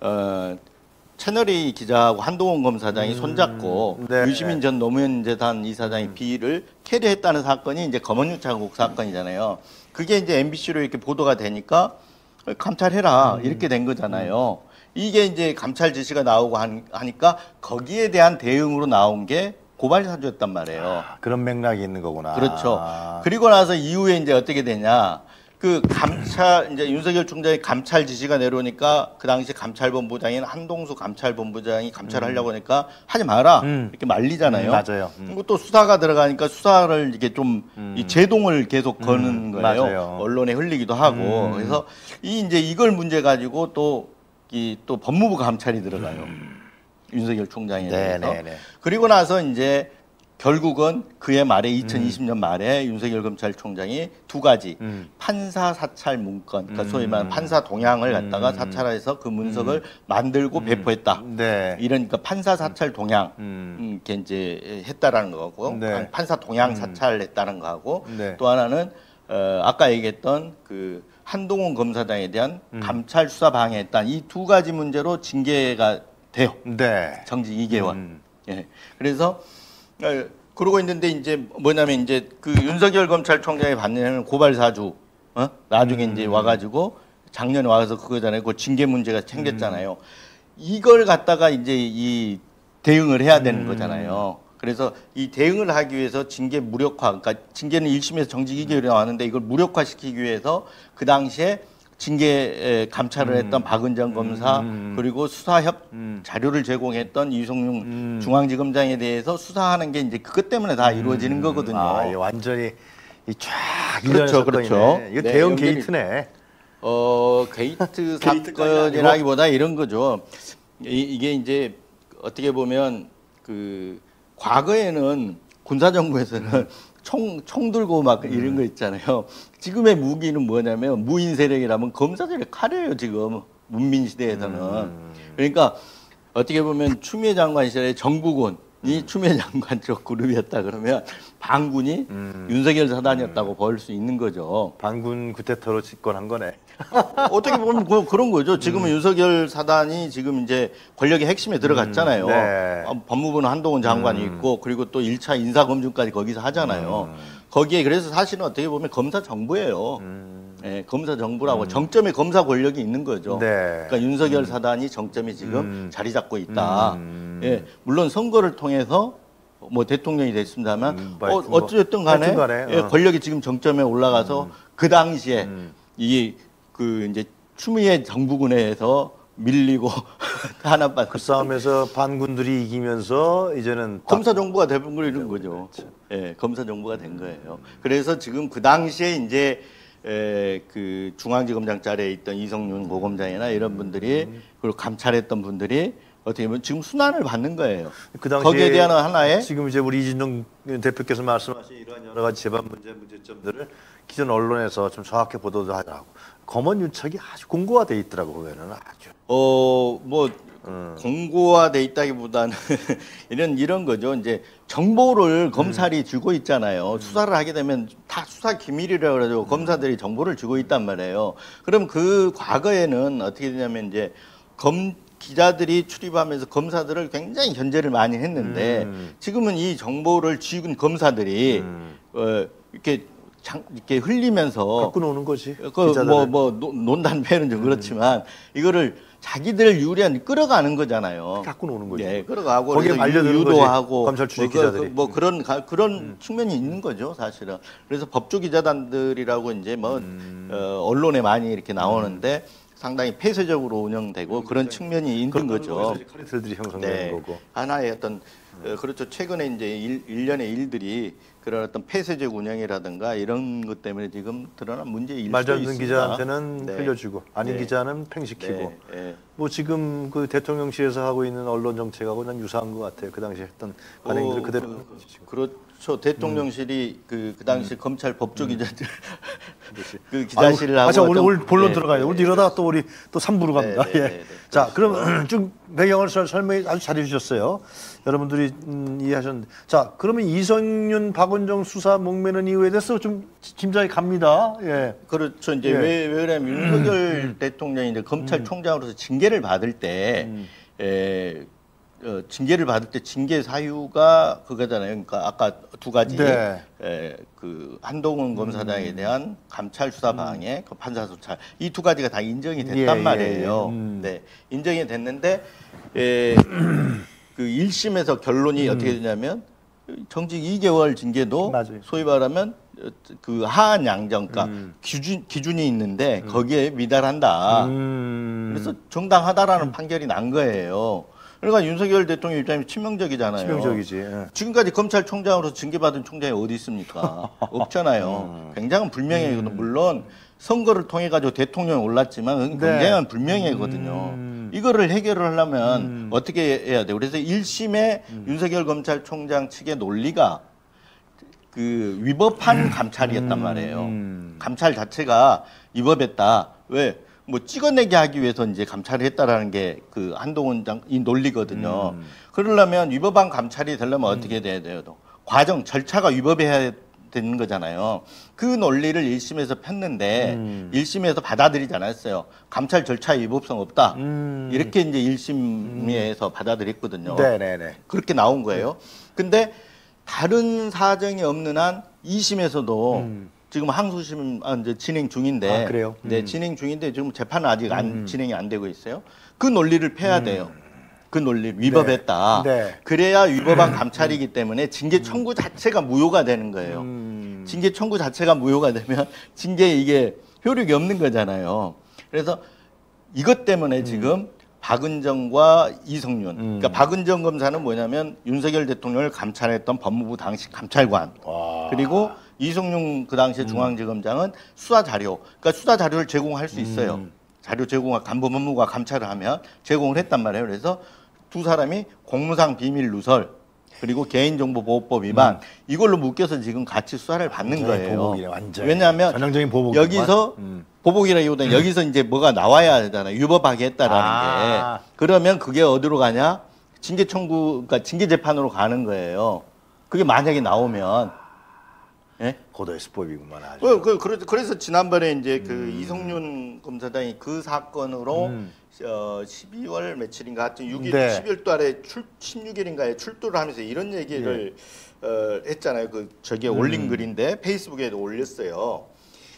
E: 채널A 기자하고 한동훈 검사장이 손잡고 유시민 전 노무현 재단 이사장의 비위를 캐리했다는 사건이 이제 검언유착 의혹 사건이잖아요. 그게 이제 MBC로 이렇게 보도가 되니까 감찰해라 이렇게 된 거잖아요. 이게 이제 감찰 지시가 나오고 하니까 거기에 대한 대응으로 나온 게 고발 사주였단 말이에요.
A: 그런 맥락이 있는 거구나.
E: 그렇죠. 그리고 나서 이후에 이제 어떻게 되냐. 그 감찰, 이제 윤석열 총장이 감찰 지시가 내려오니까 그 당시 감찰본부장인 한동수 감찰본부장이 감찰하려고 하니까 하지 마라. 이렇게 말리잖아요.
A: 맞아요.
E: 그리고 또 수사가 들어가니까 수사를 이렇게 좀 이 제동을 계속 거는 거예요.
A: 맞아요.
E: 언론에 흘리기도 하고. 그래서 이제 이걸 문제 가지고 또 법무부 감찰이 들어가요. 윤석열 총장에 대해서. 그리고 나서 이제 결국은 그해 말에 2020년 말에 윤석열 검찰총장이 두 가지 판사 사찰 문건, 그러니까 소위 말하는 판사 동향을 갖다가 사찰해서 그 문서를 만들고 배포했다.
A: 네.
E: 이러니까 판사 사찰 동향 이게 이제 했다라는 거고,
A: 네.
E: 판사 동향 사찰했다는 거하고,
A: 네.
E: 또 하나는 아까 얘기했던 그 한동훈 검사장에 대한 감찰 수사 방해했다는 이 두 가지 문제로 징계가 돼요.
A: 네.
E: 정직 2개월. 예. 그래서 그러고 있는데 이제 뭐냐면 이제 그 윤석열 검찰총장이 받는 고발 사주, 나중에 이제 와가지고 작년에 와서 그거잖아요. 그 징계 문제가 생겼잖아요. 이걸 갖다가 이제 이 대응을 해야 되는 거잖아요. 그래서 이 대응을 하기 위해서 징계 무력화, 그러니까 징계는 1심에서 정직 2개월이 나왔는데 이걸 무력화시키기 위해서 그 당시에 징계 감찰을 했던 박은정 검사 그리고 수사협 자료를 제공했던 이성윤 중앙지검장에 대해서 수사하는 게 이제 그것 때문에 다 이루어지는 거거든요.
A: 아, 이 완전히 쫙
E: 그렇죠, 그렇죠.
A: 이거
E: 네,
A: 대형
E: 연결이-
A: 게이트네.
E: 게이트 사건이라기보다 이런 거죠. 이게 이제 어떻게 보면 그 과거에는 군사정부에서는 총 들고 막 이런 거 있잖아요. 지금의 무기는 뭐냐면 무인 세력이라면 검사들이 칼이에요, 지금. 문민 시대에서는. 그러니까 어떻게 보면 추미애 장관 시절에 정부군이 추미애 장관 쪽 그룹이었다 그러면 반군이 윤석열 사단이었다고 볼 수 있는 거죠.
A: 반군 구태타로 집권한 거네.
E: 어떻게 보면 그런 거죠. 지금은 윤석열 사단이 지금 이제 권력의 핵심에 들어갔잖아요.
A: 네.
E: 법무부는 한동훈 장관이 있고 그리고 또 1차 인사검증까지 거기서 하잖아요. 거기에 그래서 사실은 어떻게 보면 검사 정부예요. 예, 검사 정부라고 정점에 검사 권력이 있는 거죠.
A: 네.
E: 그러니까 윤석열 사단이 정점에 지금 자리 잡고 있다. 예, 물론 선거를 통해서 뭐 대통령이 됐습니다만 어쨌든 간에,
A: 하여튼 간에,
E: 예, 권력이 지금 정점에 올라가서 그 당시에 이 그 이제 추미애 정부군에서 밀리고 하나만
A: 그 싸움에서 반군들이 이기면서 이제는
E: 검사 정부가 돼버리는 거죠. 예, 검사 정부가 된 거예요. 그래서 지금 그 당시에 이제 그 중앙지검장 자리에 있던 이성윤 고검장이나 이런 분들이 그리고 감찰했던 분들이 어떻게 보면 지금 순환을 받는 거예요.
A: 그 당시에
E: 거기에 대한 하나의
A: 지금 이제 우리 이진동 대표께서 말씀하신 이러한 여러 가지 재반 문제점들을 기존 언론에서 좀 정확히 보도도 하더라고. 검언 유착이 아주 공고화돼 있더라고 보면은 아주.
E: 뭐 공고화돼 있다기보다는 이런 거죠. 이제 정보를 검찰이 주고 있잖아요. 수사를 하게 되면 다 수사 기밀이라고 그러죠. 검사들이 정보를 주고 있단 말이에요. 그럼 그 과거에는 어떻게 되냐면 이제 기자들이 출입하면서 검사들을 굉장히 견제를 많이 했는데 지금은 이 정보를 쥐은 검사들이 이렇게 흘리면서
A: 갖고 노는 거지.
E: 논다는 표현은 좀 그렇지만 이거를 자기들 유리한 끌어가는 거잖아요.
A: 갖고 노는 거지.
E: 예, 끌어가고
A: 거기에
E: 그래서
A: 말려드는
E: 유도하고
A: 거지. 검찰 출입 기자들이.
E: 그런 측면이 있는 거죠, 사실은. 그래서 법조 기자단들이라고 이제 언론에 많이 이렇게 나오는데 상당히 폐쇄적으로 운영되고 그런 측면이 있는 거죠.
A: 카리텔들이 형성되는 거고.
E: 하나의 어떤 그렇죠. 최근에 이제 일련의 일들이 그런 어떤 폐쇄적 운영이라든가 이런 것 때문에 지금 드러난 문제일
A: 말
E: 수도
A: 잘 듣는
E: 있습니다.
A: 기자한테는 흘려주고 아닌 기자는 팽식시키고.
E: 네.
A: 뭐 지금 그 대통령실에서 하고 있는 언론 정책하고 난 유사한 것 같아요. 그 당시에 했던 관행들을 그대로 하는 거지 지금.
E: 그렇죠. 대통령실이 그 당시 검찰 법조 기자들 그 기자실을 하고.
A: 자, 오늘 본론 들어가요. 우리 이러다가 또 우리 또 3부로 갑니다.
E: 네.
A: 자, 그럼 쭉 배경을 설명해 아주 잘해 주셨어요. 여러분들이 이해하셨는데. 자, 그러면 이성윤, 박은정 수사 목매는 이유에 대해서 좀 짐작이 갑니다. 예.
E: 그렇죠. 이제 왜 그러냐면 윤석열 대통령이 이제 검찰총장으로서 징계를 받을 때 징계를 받을 때 징계 사유가 그거잖아요. 그러니까 아까 두 가지 그 한동훈 검사장에 대한 감찰 수사 방해, 그 판사 소찰 이 두 가지가 다 인정이 됐단 말이에요. 네, 인정이 됐는데 그 1심에서 결론이 어떻게 되냐면 정직 2개월 징계도
A: 맞아요.
E: 소위 말하면 그 하한 양정, 그러니까 기준이 있는데 거기에 미달한다. 그래서 정당하다라는 판결이 난 거예요. 그러니까 윤석열 대통령 입장이 치명적이잖아요.
A: 치명적이지. 예.
E: 지금까지 검찰총장으로 징계받은 총장이 어디 있습니까? 없잖아요. 굉장히 불명예거든요. 물론 선거를 통해 가지고 대통령이 올랐지만 굉장한 불명예거든요. 이거를 해결을 하려면 어떻게 해야 돼요? 그래서 1심에 윤석열 검찰총장 측의 논리가 그 위법한 감찰이었단 말이에요. 감찰 자체가 위법했다. 왜? 뭐 찍어내게 하기 위해서 이제 감찰을 했다라는 게 그 한동훈 이 논리거든요. 그러려면 위법한 감찰이 되려면 어떻게 돼야 돼요? 과정 절차가 위법해야 되는 거잖아요. 그 논리를 1심에서 폈는데 1심에서 받아들이지 않았어요. 감찰 절차에 위법성 없다. 이렇게 이제 1심에서 받아들였거든요.
A: 네네네.
E: 그렇게 나온 거예요. 근데 다른 사정이 없는 한 2심에서도 지금 항소심 이제 진행 중인데,
A: 아, 그래요?
E: 네, 진행 중인데 지금 재판은 아직 진행이 안 되고 있어요. 그 논리를 펴야 돼요. 그 논리 위법했다.
A: 네.
E: 그래야 위법한 감찰이기 때문에 징계 청구 자체가 무효가 되는 거예요. 징계 청구 자체가 무효가 되면 징계에 이게 효력이 없는 거잖아요. 그래서 이것 때문에 지금 박은정과 이성윤, 그러니까 박은정 검사는 뭐냐면 윤석열 대통령을 감찰했던 법무부 당시 감찰관, 그리고 이성윤 그 당시 중앙지검장은 수사 자료, 그러니까 수사 자료를 제공할 수 있어요. 자료 제공을 간부법무부가 감찰을 하면 제공을 했단 말이에요. 그래서 두 사람이 공무상 비밀 누설 그리고 개인정보보호법 위반 이걸로 묶여서 지금 같이 수사를 받는 거예요.
A: 보복이네, 완전.
E: 왜냐하면
A: 전형적인 보복이구만.
E: 여기서 보복이라기보다는 여기서 이제 뭐가 나와야 되잖아요. 위법하게 했다라는 게. 그러면 그게 어디로 가냐? 징계 청구, 그러니까 징계 재판으로 가는 거예요. 그게 만약에 나오면. 예?
A: 고도의 수법이구만 아주.
E: 그래서 지난번에 이제 그 이성윤 검사장이 그 사건으로 12월 며칠인가 하여튼 6일,
A: 네.
E: 12월 달에 16일인가에 출두를 하면서 이런 얘기를 했잖아요. 그 저기에 올린 글인데 페이스북에도 올렸어요.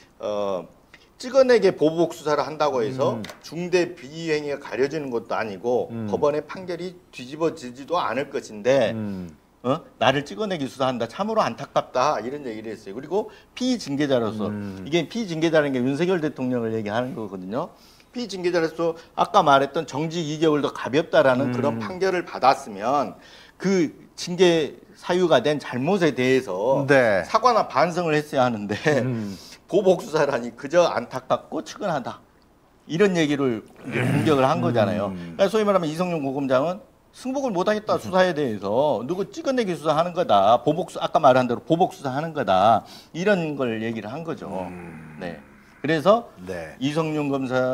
E: 찍어내게 보복 수사를 한다고 해서 중대 비행위가 가려지는 것도 아니고 법원의 판결이 뒤집어지지도 않을 것인데 나를 찍어내기 수사한다. 참으로 안타깝다. 이런 얘기를 했어요. 그리고 피징계자로서 이게 피징계자라는 게 윤석열 대통령을 얘기하는 거거든요. 피징계자로서 아까 말했던 정직 2개월 더 가볍다라는 그런 판결을 받았으면 그 징계 사유가 된 잘못에 대해서
A: 네.
E: 사과나 반성을 했어야 하는데 보복 수사라니 그저 안타깝고 측은하다. 이런 얘기를 공격을 한 거잖아요. 그러니까 소위 말하면 이성윤 고검장은 승복을 못하겠다 수사에 대해서 누구 찍어내기 수사하는 거다. 아까 말한 대로 보복 수사하는 거다. 이런 걸 얘기를 한 거죠. 네. 그래서
A: 네.
E: 이성윤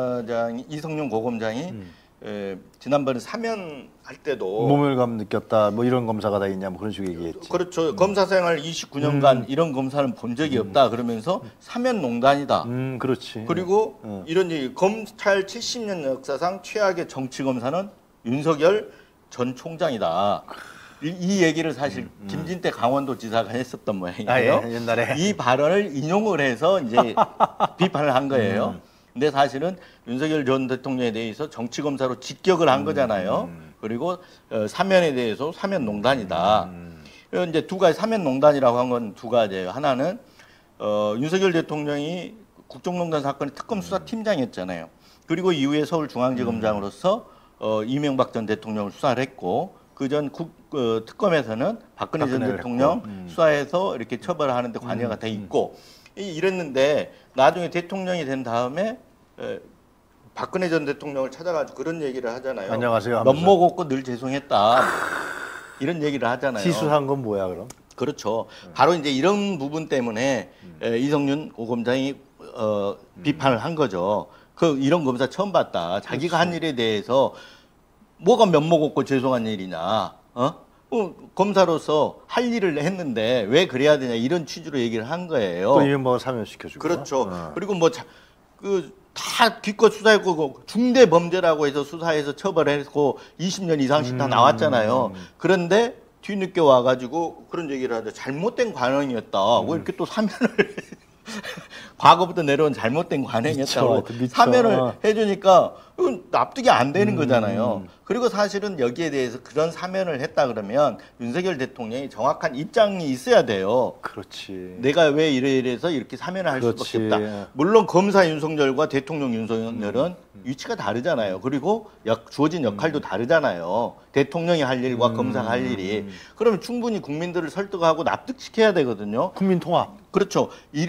E: 고검장이 지난번에 사면할 때도
A: 모멸감 느꼈다. 뭐 이런 검사가 다 있냐 뭐 그런 식으로 얘기했지.
E: 그렇죠. 검사 생활 29년간 이런 검사는 본 적이 없다. 그러면서 사면농단이다.
A: 그렇지.
E: 그리고 이런 얘기, 검찰 70년 역사상 최악의 정치 검사는 윤석열 전 총장이다. 이 얘기를 사실 김진태 강원도지사가 했었던 모양이에요.
A: 아, 예, 옛날에.
E: 이 발언을 인용을 해서 이제 비판을 한 거예요. 근데 사실은 윤석열 전 대통령에 대해서 정치 검사로 직격을 한 거잖아요. 그리고 사면에 대해서 사면농단이다. 이제 두 가지 사면농단이라고 한 건 두 가지예요. 하나는 윤석열 대통령이 국정농단 사건의 특검 수사팀장이었잖아요. 그리고 이후에 서울중앙지검장으로서 이명박 전 대통령을 수사를 했고 그전 특검에서는 박근혜 전 대통령 수사해서 이렇게 처벌하는 데 관여가 돼 있고 이랬는데 나중에 대통령이 된 다음에 박근혜 전 대통령을 찾아가지고 그런 얘기를 하잖아요.
A: 안녕하세요 하면서.
E: 면목 없고 늘 죄송했다. 이런 얘기를 하잖아요.
A: 시술한 건 뭐야 그럼?
E: 그렇죠. 바로 이제 이런 부분 때문에 이성윤 고검장이 비판을 한 거죠. 이런 검사 처음 봤다. 자기가 한 일에 대해서 뭐가 면목 없고 죄송한 일이냐. 검사로서 할 일을 했는데 왜 그래야 되냐 이런 취지로 얘기를 한 거예요.
A: 또 이런 뭐 사면시켜주고.
E: 그렇죠. 그리고 뭐 다 기껏 수사했고 중대 범죄라고 해서 수사해서 처벌했고 20년 이상씩 다 나왔잖아요. 그런데 뒤늦게 와가지고 그런 얘기를 하죠. 잘못된 관행이었다. 왜 이렇게 또 사면을 과거부터 내려온 잘못된 관행이었다고
A: 미쳐.
E: 사면을 해주니까 이건 납득이 안 되는 거잖아요. 그리고 사실은 여기에 대해서 그런 사면을 했다 그러면 윤석열 대통령이 정확한 입장이 있어야 돼요.
A: 그렇지.
E: 내가 왜 이래서 이렇게 사면을 할
A: 그렇지.
E: 수밖에 없다. 물론 검사 윤석열과 대통령 윤석열은 위치가 다르잖아요. 그리고 주어진 역할도 다르잖아요. 대통령이 할 일과 검사가 할 일이. 그러면 충분히 국민들을 설득하고 납득시켜야 되거든요.
A: 국민 통합.
E: 그렇죠.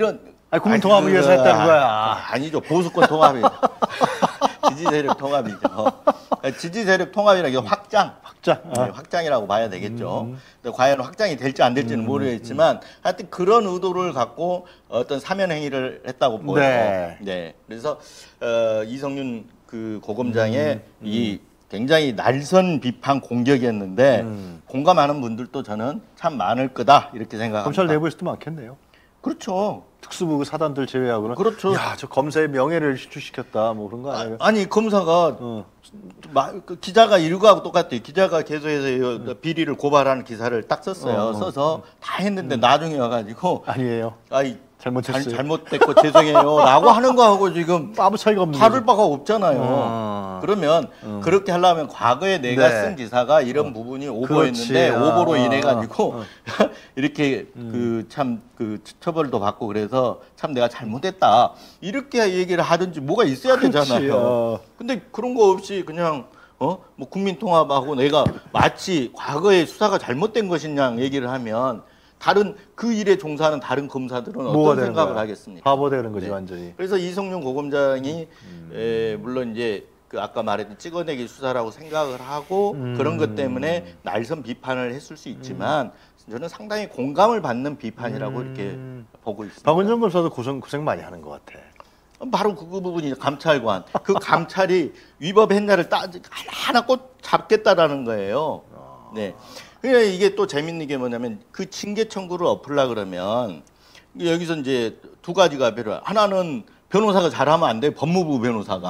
A: 아니, 국민 통합을 위해서 했다는 거야.
E: 아니죠. 보수권 통합이죠. 지지 세력 통합이죠. 지지 세력 통합이라는 게 확장. 네, 확장이라고 봐야 되겠죠. 근데 과연 확장이 될지 안 될지는 모르겠지만 하여튼 그런 의도를 갖고 어떤 사면 행위를 했다고 보여요.
A: 네.
E: 네. 그래서 이성윤 그 고검장의 이 굉장히 날선 비판 공격이었는데 공감하는 분들도 저는 참 많을 거다 이렇게 생각합니다.
A: 검찰 내부에서도 많겠네요.
E: 그렇죠.
A: 특수부 사단들 제외하고는.
E: 그렇죠.
A: 야, 저 검사의 명예를 실추시켰다. 뭐 그런 거 아니에요?
E: 아니 검사가 그 기자가 이거하고 똑같아요. 기자가 계속해서 비리를 고발하는 기사를 딱 썼어요. 써서 다 했는데 나중에 와가지고
A: 아니에요.
E: 아이
A: 잘못했어요.
E: 잘못됐고 죄송해요라고 하는 거하고 지금
A: 아무 차이가 없는
E: 다를 바가 없잖아요. 그러면 그렇게 하려면 과거에 내가
A: 네.
E: 쓴 기사가 이런 부분이 오보였는데
A: 그렇지.
E: 오보로 인해 가지고 이렇게 그 참 그 처벌도 받고 그래서 참 내가 잘못했다 이렇게 얘기를 하든지 뭐가 있어야 되잖아요. 근데 그런 거 없이 그냥 뭐 국민통합하고 내가 마치 과거에 수사가 잘못된 것이냐 얘기를 하면 다른 그 일에 종사하는 다른 검사들은 어떤 생각을 하겠습니까?
A: 바보 되는 거지 완전히.
E: 그래서 이성윤 고검장이 물론 이제 그 아까 말했던 찍어내기 수사라고 생각을 하고 그런 것 때문에 날선 비판을 했을 수 있지만 저는 상당히 공감을 받는 비판이라고 이렇게 보고 있습니다.
A: 박은정 검사도 고생 많이 하는 것 같아.
E: 바로 그 부분이 감찰관. 그 감찰이 위법했냐를 하나 꼭 잡겠다라는 거예요. 네. 그러니까 이게 또 재밌는 게 뭐냐면 그 징계 청구를 엎으려 그러면 여기서 이제 두 가지가 필요해요. 하나는 변호사가 잘하면 안 돼. 법무부 변호사가.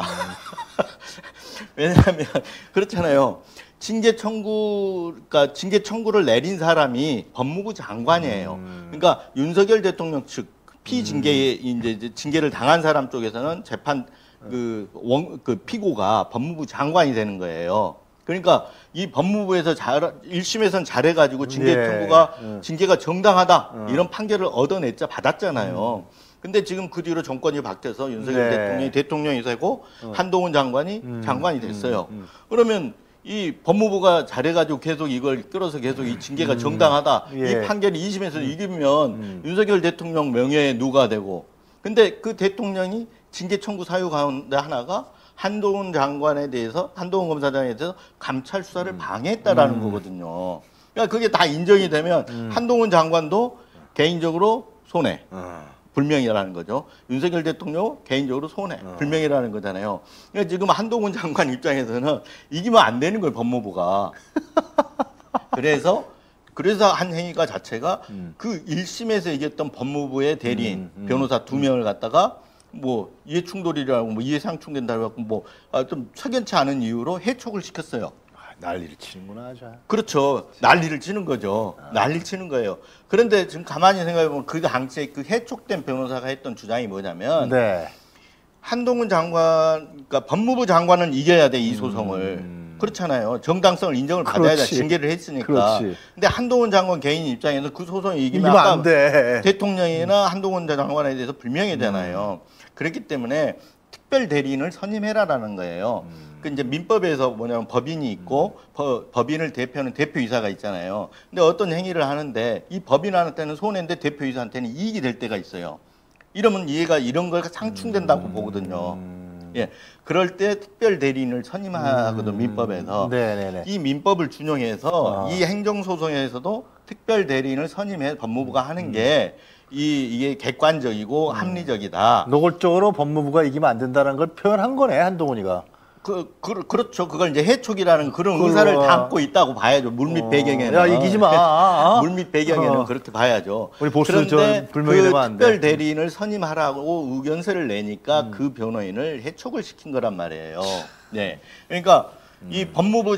E: 왜냐하면 그렇잖아요. 징계 청구를 내린 사람이 법무부 장관이에요. 그러니까 윤석열 대통령 측 피징계에 이제 징계를 당한 사람 쪽에서는 재판 그 피고가 법무부 장관이 되는 거예요. 그러니까 이 법무부에서 1심에서는 잘해가지고 징계가 정당하다 이런 판결을 받았잖아요. 근데 지금 그 뒤로 정권이 바뀌어서 윤석열 대통령이 되고 한동훈 장관이 장관이 됐어요. 그러면 이 법무부가 잘해가지고 계속 이걸 끌어서 계속 이 징계가 정당하다. 이 판결이 2심에서 이기면 윤석열 대통령 명예에 누가 되고. 근데 그 대통령이 징계 청구 사유 가운데 하나가 한동훈 장관에 대해서 한동훈 검사장에 대해서 감찰 수사를 방해했다라는 거거든요. 그러니까 그게 다 인정이 되면 한동훈 장관도 개인적으로 손해. 불명예라는 거죠. 윤석열 대통령 개인적으로 손해, 불명예라는 거잖아요. 그러니까 지금 한동훈 장관 입장에서는 이기면 안 되는 거예요, 법무부가. 그래서 한 행위가 자체가 그 1심에서 이겼던 법무부의 대리인, 변호사 2명을 갖다가 뭐 이해 충돌이라고 뭐 이해 상충된다고 하고 뭐 좀 석연치 않은 이유로 해촉을 시켰어요.
A: 난리를 치는구나, 자.
E: 그렇죠. 난리를 치는 거죠. 난리를 치는 거예요. 그런데 지금 가만히 생각해보면 그 당시에 그 해촉된 변호사가 했던 주장이 뭐냐면 한동훈 장관, 그러니까 법무부 장관은 이겨야 돼, 이 소송을. 그렇잖아요. 정당성을 인정을 받아야 돼. 징계를 했으니까. 근데 한동훈 장관 개인 입장에서 그 소송이 이기면
A: 안 돼.
E: 대통령이나 한동훈 장관에 대해서 불명예잖아요. 그렇기 때문에 특별 대리인을 선임해라라는 거예요. 그 이제 민법에서 뭐냐면 법인이 있고 법인을 대표하는 대표이사가 있잖아요. 근데 어떤 행위를 하는데 이 법인한테는 손해인데 대표이사한테는 이익이 될 때가 있어요. 이러면 이런 걸 상충된다고 보거든요. 예, 그럴 때 특별 대리인을 선임하거든 민법에서. 이 민법을 준용해서 이 행정소송에서도 특별 대리인을 선임해 법무부가 하는 게 이게 객관적이고 합리적이다.
A: 노골적으로 법무부가 이기면 안 된다는 걸 표현한 거네, 한동훈이가.
E: 그렇죠. 그걸 이제 해촉이라는 그런 의사를 담고 있다고 봐야죠. 물밑 배경에는.
A: 야, 이기지 마.
E: 물밑 배경에는 그렇게 봐야죠.
A: 우리 보수
E: 그런데
A: 불명예 되면 안 돼.
E: 특별 대리인을 선임하라고 의견서를 내니까 그 변호인을 해촉을 시킨 거란 말이에요. 네. 그러니까 이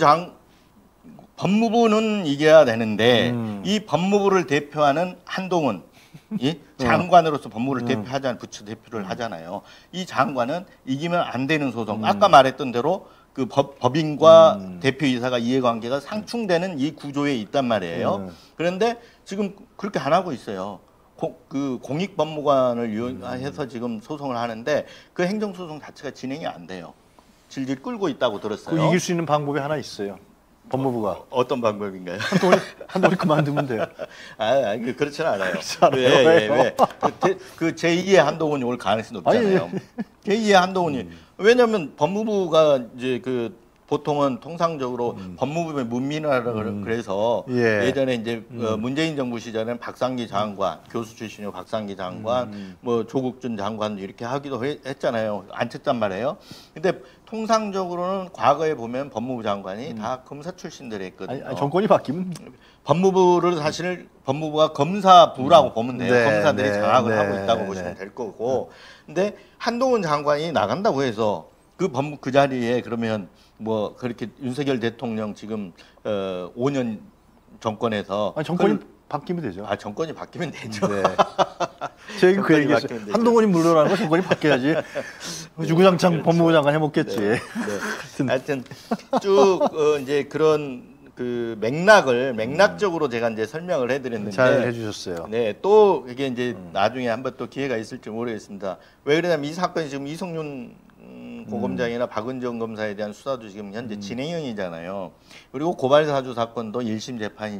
E: 법무부는 이겨야 되는데 이 법무부를 대표하는 한동훈 이 장관으로서 법무부를 대표하잖아요. 부처 대표를 하잖아요. 이 장관은 이기면 안 되는 소송. 아까 말했던 대로 그 법인과 대표이사가 이해관계가 상충되는 이 구조에 있단 말이에요. 그런데 지금 그렇게 안 하고 있어요. 그 공익법무관을 이용해서 지금 소송을 하는데 그 행정소송 자체가 진행이 안 돼요. 질질 끌고 있다고 들었어요.
A: 이길 수 있는 방법이 하나 있어요. 법무부가
E: 어떤 방법인가요?
A: 한동훈이 그만두면 돼요.
E: 그렇지는 않아요.
A: 않아요.
E: 그 제2의 한동훈이 올 가능성이 높잖아요. 제2의 한동훈이 왜냐하면 법무부가 이제 그 보통은 통상적으로 법무부의 문민화라 그래서 예전에 이제 문재인 정부 시절에는 박상기 장관, 교수 출신이고 박상기 장관, 뭐 조국준 장관 이렇게 하기도 했잖아요. 안 쳤단 말이에요. 근데 통상적으로는 과거에 보면 법무부 장관이 다 검사 출신들이 했거든요.
A: 아니, 정권이 바뀌면
E: 법무부를 사실 법무부가 검사부라고 보면 돼요.
A: 네,
E: 검사들이
A: 네,
E: 장악을
A: 네,
E: 하고 있다고
A: 네,
E: 보시면
A: 네.
E: 될 거고. 근데 한동훈 장관이 나간다고 해서 그 자리에 그러면 뭐 그렇게 윤석열 대통령 지금 5년 정권에서
A: 아니, 정권이 바뀌면 되죠.
E: 정권이 바뀌면 되죠.
A: 네. 제가 그 얘기했어요. 한동훈이 물러나는 거 정권이 바뀌어야지. 주구장창 법무부 장관 해먹겠지.
E: 네. 하여튼 쭉 이제 그런 그 맥락적으로 제가 이제 설명을 해드렸는데
A: 잘 해주셨어요.
E: 네, 또 이게 이제 나중에 한번 또 기회가 있을지 모르겠습니다. 왜 그러냐면 이 사건이 지금 이성윤 고검장이나 박은정 검사에 대한 수사도 지금 현재 진행형이잖아요. 그리고 고발사주 사건도 1심 재판이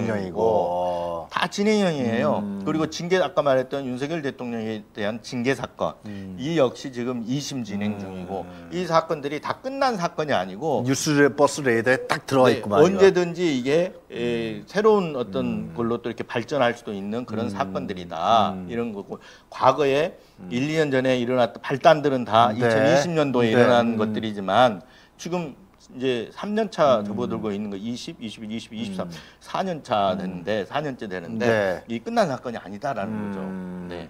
E: 진행형이고 다 진행형이에요. 그리고 아까 말했던 윤석열 대통령에 대한 징계 사건 이 역시 지금 2심 진행 중이고 이 사건들이 다 끝난 사건이 아니고
A: 뉴스 버스 레이더에 딱 들어와 있구만.
E: 언제든지 이게 새로운 어떤 걸로 또 이렇게 발전할 수도 있는 그런 사건들이다. 이런 거고 과거에 1, 2년 전에 일어났던 발단들은 다 2020년도에 일어난 것들이지만 지금 이제 3년 차 접어들고 있는 거 20, 21, 22, 23, 4년 차 되는데 4년째 되는데 이 끝난 사건이 아니다라는 거죠. 네.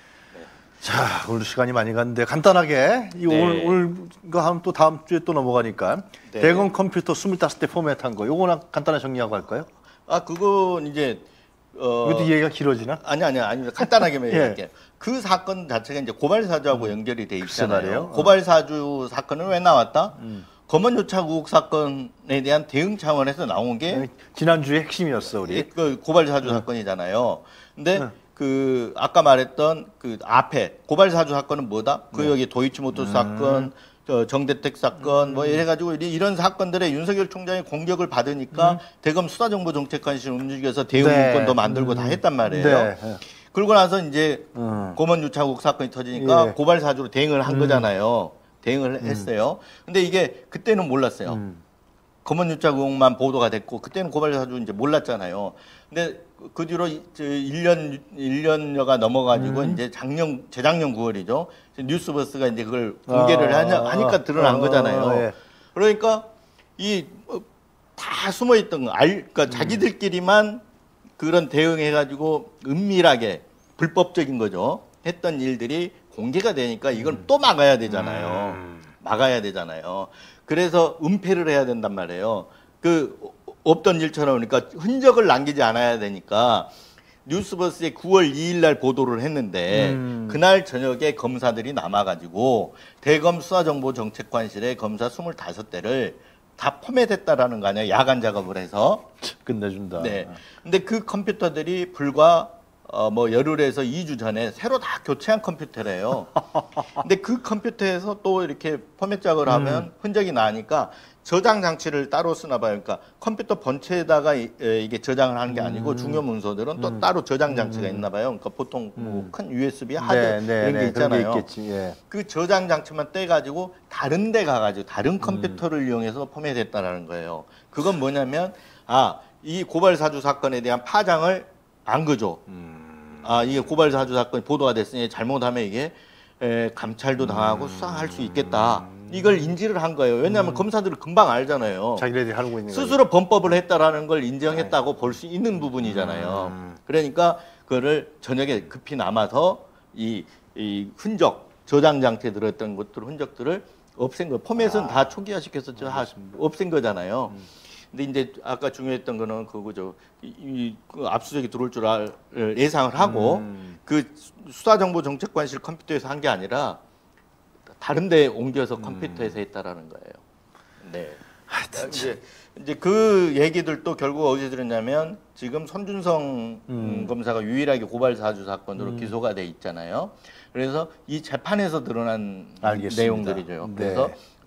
A: 자, 오늘 시간이 많이 갔는데 간단하게 오늘 거 하면 또 다음 주에 또 넘어가니까 대검 컴퓨터 25대 포맷한 거 요거나 간단하게 정리하고 할까요?
E: 그건 이제
A: 이것도 이해가 길어지나?
E: 아닙니다. 간단하게만 얘기할게요. 그 사건 자체가 이제 고발사주하고 연결이 돼 있잖아요. 고발사주 사건은 왜 나왔다? 검언유착 의혹 사건에 대한 대응 차원에서 나온 게
A: 지난주의 핵심이었어, 우리.
E: 그 고발사주 사건이잖아요. 근데 그 아까 말했던 그 앞에 고발사주 사건은 뭐다? 그 여기 도이치모터스 사건, 정대택 사건 뭐 이래가지고 이런 사건들에 윤석열 총장이 공격을 받으니까 대검 수사정보정책관실 움직여서 대응 문건도 만들고 다 했단 말이에요. 그러고 나서 이제 고문유착 의혹 사건이 터지니까 고발사주로 대응을 한 거잖아요. 대응을 했어요. 근데 이게 그때는 몰랐어요. 고문유착 의혹만 보도가 됐고 그때는 고발사주 이제 몰랐잖아요. 근데 그 뒤로 1년여가 넘어가지고 이제 재작년 9월이죠. 뉴스버스가 이제 그걸 공개를 하니까 드러난 거잖아요. 그러니까 다 숨어있던 거, 그러니까 자기들끼리만 그런 대응해가지고 은밀하게 불법적인 거죠. 했던 일들이 공개가 되니까 이건 또 막아야 되잖아요. 막아야 되잖아요. 그래서 은폐를 해야 된단 말이에요. 없던 일처럼 그러니까 흔적을 남기지 않아야 되니까 뉴스버스에 9월 2일 날 보도를 했는데 그날 저녁에 검사들이 남아가지고 대검 수사정보정책관실에 검사 25대를 다 포맷했다라는 거 아니에요. 야간 작업을 해서.
A: 끝내준다.
E: 네. 근데 그 컴퓨터들이 불과 열흘에서 2주 전에 새로 다 교체한 컴퓨터래요. 근데 그 컴퓨터에서 또 이렇게 포맷 작업을 하면 흔적이 나니까 저장 장치를 따로 쓰나 봐요. 그러니까 컴퓨터 본체에다가 이게 저장을 하는 게 아니고 중요 문서들은 또 따로 저장 장치가 있나 봐요. 그러니까 보통 뭐 큰 USB 하드 이런 게 있잖아요. 그 저장 장치만 떼가지고 다른 데 가가지고 다른 컴퓨터를 이용해서 포맷했다라는 거예요. 그건 뭐냐면 이 고발사주 사건에 대한 파장을 안 거죠. 이게 고발사주 사건이 보도가 됐으니 잘못하면 이게 감찰도 당하고 수사할 수 있겠다. 이걸 인지를 한 거예요. 왜냐하면 검사들은 금방 알잖아요.
A: 자기네들이 하고 있는
E: 스스로 범법을 했다라는 걸 인정했다고 볼 수 있는 부분이잖아요. 그러니까 그거를 저녁에 급히 남아서 이 흔적, 저장 장치에 들어있던 것들 흔적들을 없앤 거예요. 포맷은 다 초기화시켜서 없앤 거잖아요. 근데 이제 아까 중요했던 거는 그거죠. 그 압수수색이 들어올 줄 예상을 하고 그 수사정보정책관실 컴퓨터에서 한 게 아니라 다른 데 옮겨서 컴퓨터에서 했다라는 거예요. 네. 이제 그 얘기들도 결국 어디서 들었냐면 지금 손준성 검사가 유일하게 고발사주 사건으로 기소가 돼 있잖아요. 그래서 이 재판에서 드러난
A: 알겠습니다.
E: 내용들이죠. 그래서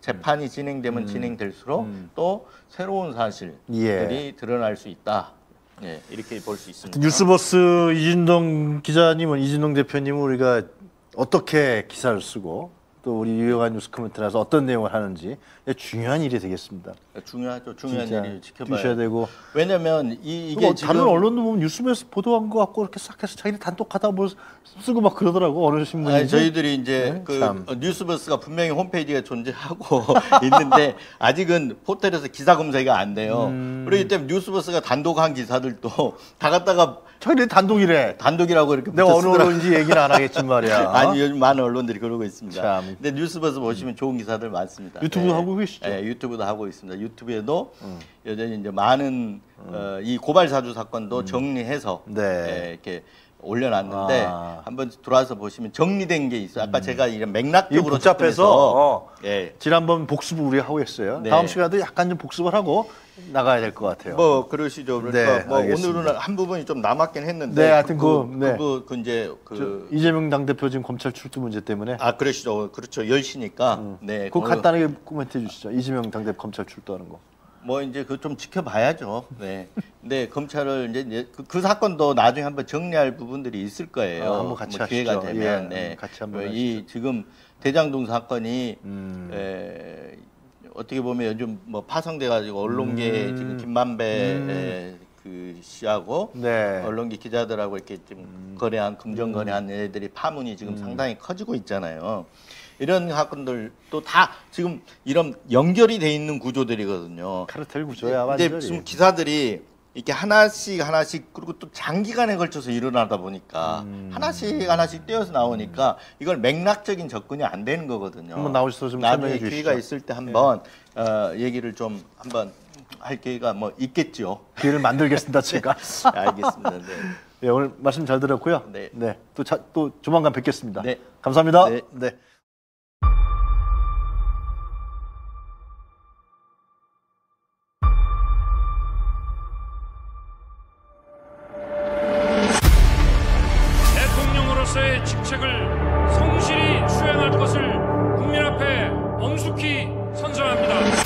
E: 재판이 진행되면 진행될수록 또 새로운 사실들이 드러날 수 있다. 예, 이렇게 볼 수 있습니다.
A: 뉴스버스 이진동 기자님은 이진동 대표님은 우리가 어떻게 기사를 쓰고 또 우리 유용한 뉴스 코멘트라서 어떤 내용을 하는지 중요한 일이 되겠습니다.
E: 중요하죠. 중요한 일이 지켜봐야
A: 주셔야 되고.
E: 왜냐하면 이게 지금
A: 다른 언론도 보면 뉴스에서 보도한 거 갖고 이렇게 싹 해서 자기들 단독하다 뭐 쓰고 막 그러더라고 어느 신문이.
E: 아니, 저희들이 이제 그 뉴스버스가 분명히 홈페이지가 존재하고 있는데 아직은 포털에서 기사 검색이 안 돼요. 그렇기 때문에 뉴스버스가 단독한 기사들도 다 갖다가
A: 저희들 단독이래.
E: 단독이라고 이렇게
A: 내가 어느 언론인지 얘기는 안 하겠지만 말이야.
E: 아니 요즘 많은 언론들이 그러고 있습니다.
A: 참.
E: 근데 뉴스버스 보시면 좋은 기사들 많습니다.
A: 유튜브도 하고 계시죠?
E: 네, 유튜브도 하고 있습니다. 유튜브에도 여전히 이제 많은 이 고발 사주 사건도 정리해서 이렇게 올려놨는데 한번 들어와서 보시면 정리된 게 있어요. 아까 제가 이런 맥락적으로
A: 복잡해서
E: 예.
A: 지난번 복습을 우리 하고 했어요.
E: 네.
A: 다음 시간에도 약간 좀 복습을 하고 나가야 될 것 같아요.
E: 뭐 그러시죠. 그러니까
A: 네,
E: 뭐
A: 알겠습니다.
E: 오늘은 한 부분이 좀 남았긴 했는데
A: 네, 하여튼 이재명 당대표 지금 검찰 출두 문제 때문에
E: 그러시죠. 그렇죠. 10시니까. 네.
A: 그거 간단하게 코멘트해 주시죠. 이재명 당대표 검찰 출두하는 거.
E: 뭐 이제 그 좀 지켜봐야죠. 네. 근데 검찰을 이제 그 사건도 나중에 한번 정리할 부분들이 있을 거예요.
A: 한번 같이
E: 뭐 기회가
A: 하시죠.
E: 되면.
A: 예,
E: 네.
A: 같이 한번
E: 이 지금 대장동 사건이 어떻게 보면 요즘 뭐 파송돼가지고 언론계 지금 김만배 그 씨하고 언론계 기자들하고 이렇게 좀 거래한 금전 거래한 애들이 파문이 지금 상당히 커지고 있잖아요. 이런 사건들도 다 지금 이런 연결이 돼 있는 구조들이거든요.
A: 카르텔 구조야
E: 이제
A: 완전히.
E: 지금 기사들이 이렇게 하나씩 그리고 또 장기간에 걸쳐서 일어나다 보니까 하나씩 떼어서 나오니까 이걸 맥락적인 접근이 안 되는 거거든요.
A: 한번 나오셔서 좀
E: 나중에
A: 설명해 주시죠.
E: 기회가 있을 때 한번 얘기를 좀 한번 할 기회가 뭐 있겠죠.
A: 기회를 만들겠습니다, 제가.
E: 알겠습니다. 네.
A: 네, 오늘 말씀 잘 들었고요.
E: 네.
A: 또 조만간 뵙겠습니다.
E: 네.
A: 감사합니다.
E: 네.
A: 네.
C: 대통령으로서의 직책을 성실히 수행할 것을 국민 앞에 엄숙히 선서합니다.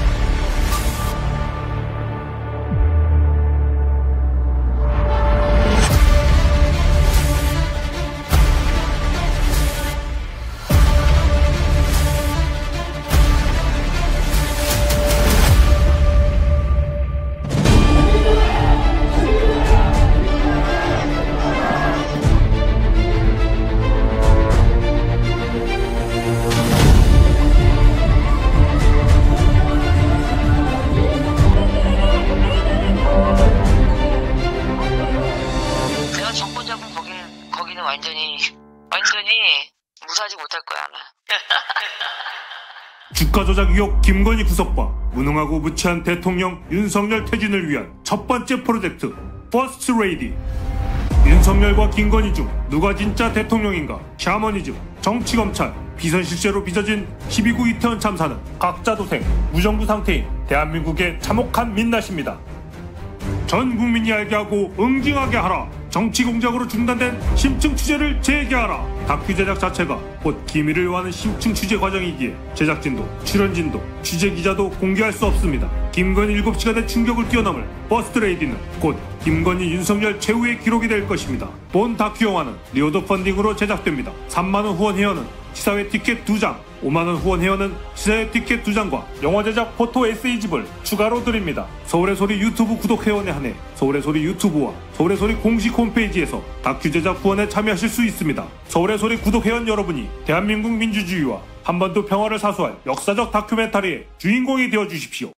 D: 내가 정권 잡으면 거기는 완전히 무사하지 못할 거야 아마.
C: 주가 조작 의혹 김건희 구속과 무능하고 무치한 대통령 윤석열 퇴진을 위한 첫 번째 프로젝트 퍼스트 레이디. 윤석열과 김건희 중 누가 진짜 대통령인가? 샤머니즘, 정치검찰, 비선실세로 빚어진 12구 이태원 참사는 각자 도생, 무정부 상태인 대한민국의 참혹한 민낯입니다. 전 국민이 알게 하고 응징하게 하라. 정치 공작으로 중단된 심층 취재를 재개하라. 다큐 제작 자체가 곧 기밀을 요하는 심층 취재 과정이기에 제작진도 출연진도 취재 기자도 공개할 수 없습니다. 김건희 7시간의 충격을 뛰어넘을 퍼스트 레이디는 곧 김건희 윤석열 최후의 기록이 될 것입니다. 본 다큐 영화는 리오더 펀딩으로 제작됩니다. 3만원 후원 회원은 시사회 티켓 2장, 5만원 후원 회원은 시사회 티켓 2장과 영화 제작 포토 에세이집을 추가로 드립니다. 서울의 소리 유튜브 구독 회원에 한해 서울의 소리 유튜브와 서울의 소리 공식 홈페이지에서 다큐 제작 후원에 참여하실 수 있습니다. 서울의 소리 구독 회원 여러분이 대한민국 민주주의와 한반도 평화를 사수할 역사적 다큐멘터리의 주인공이 되어주십시오.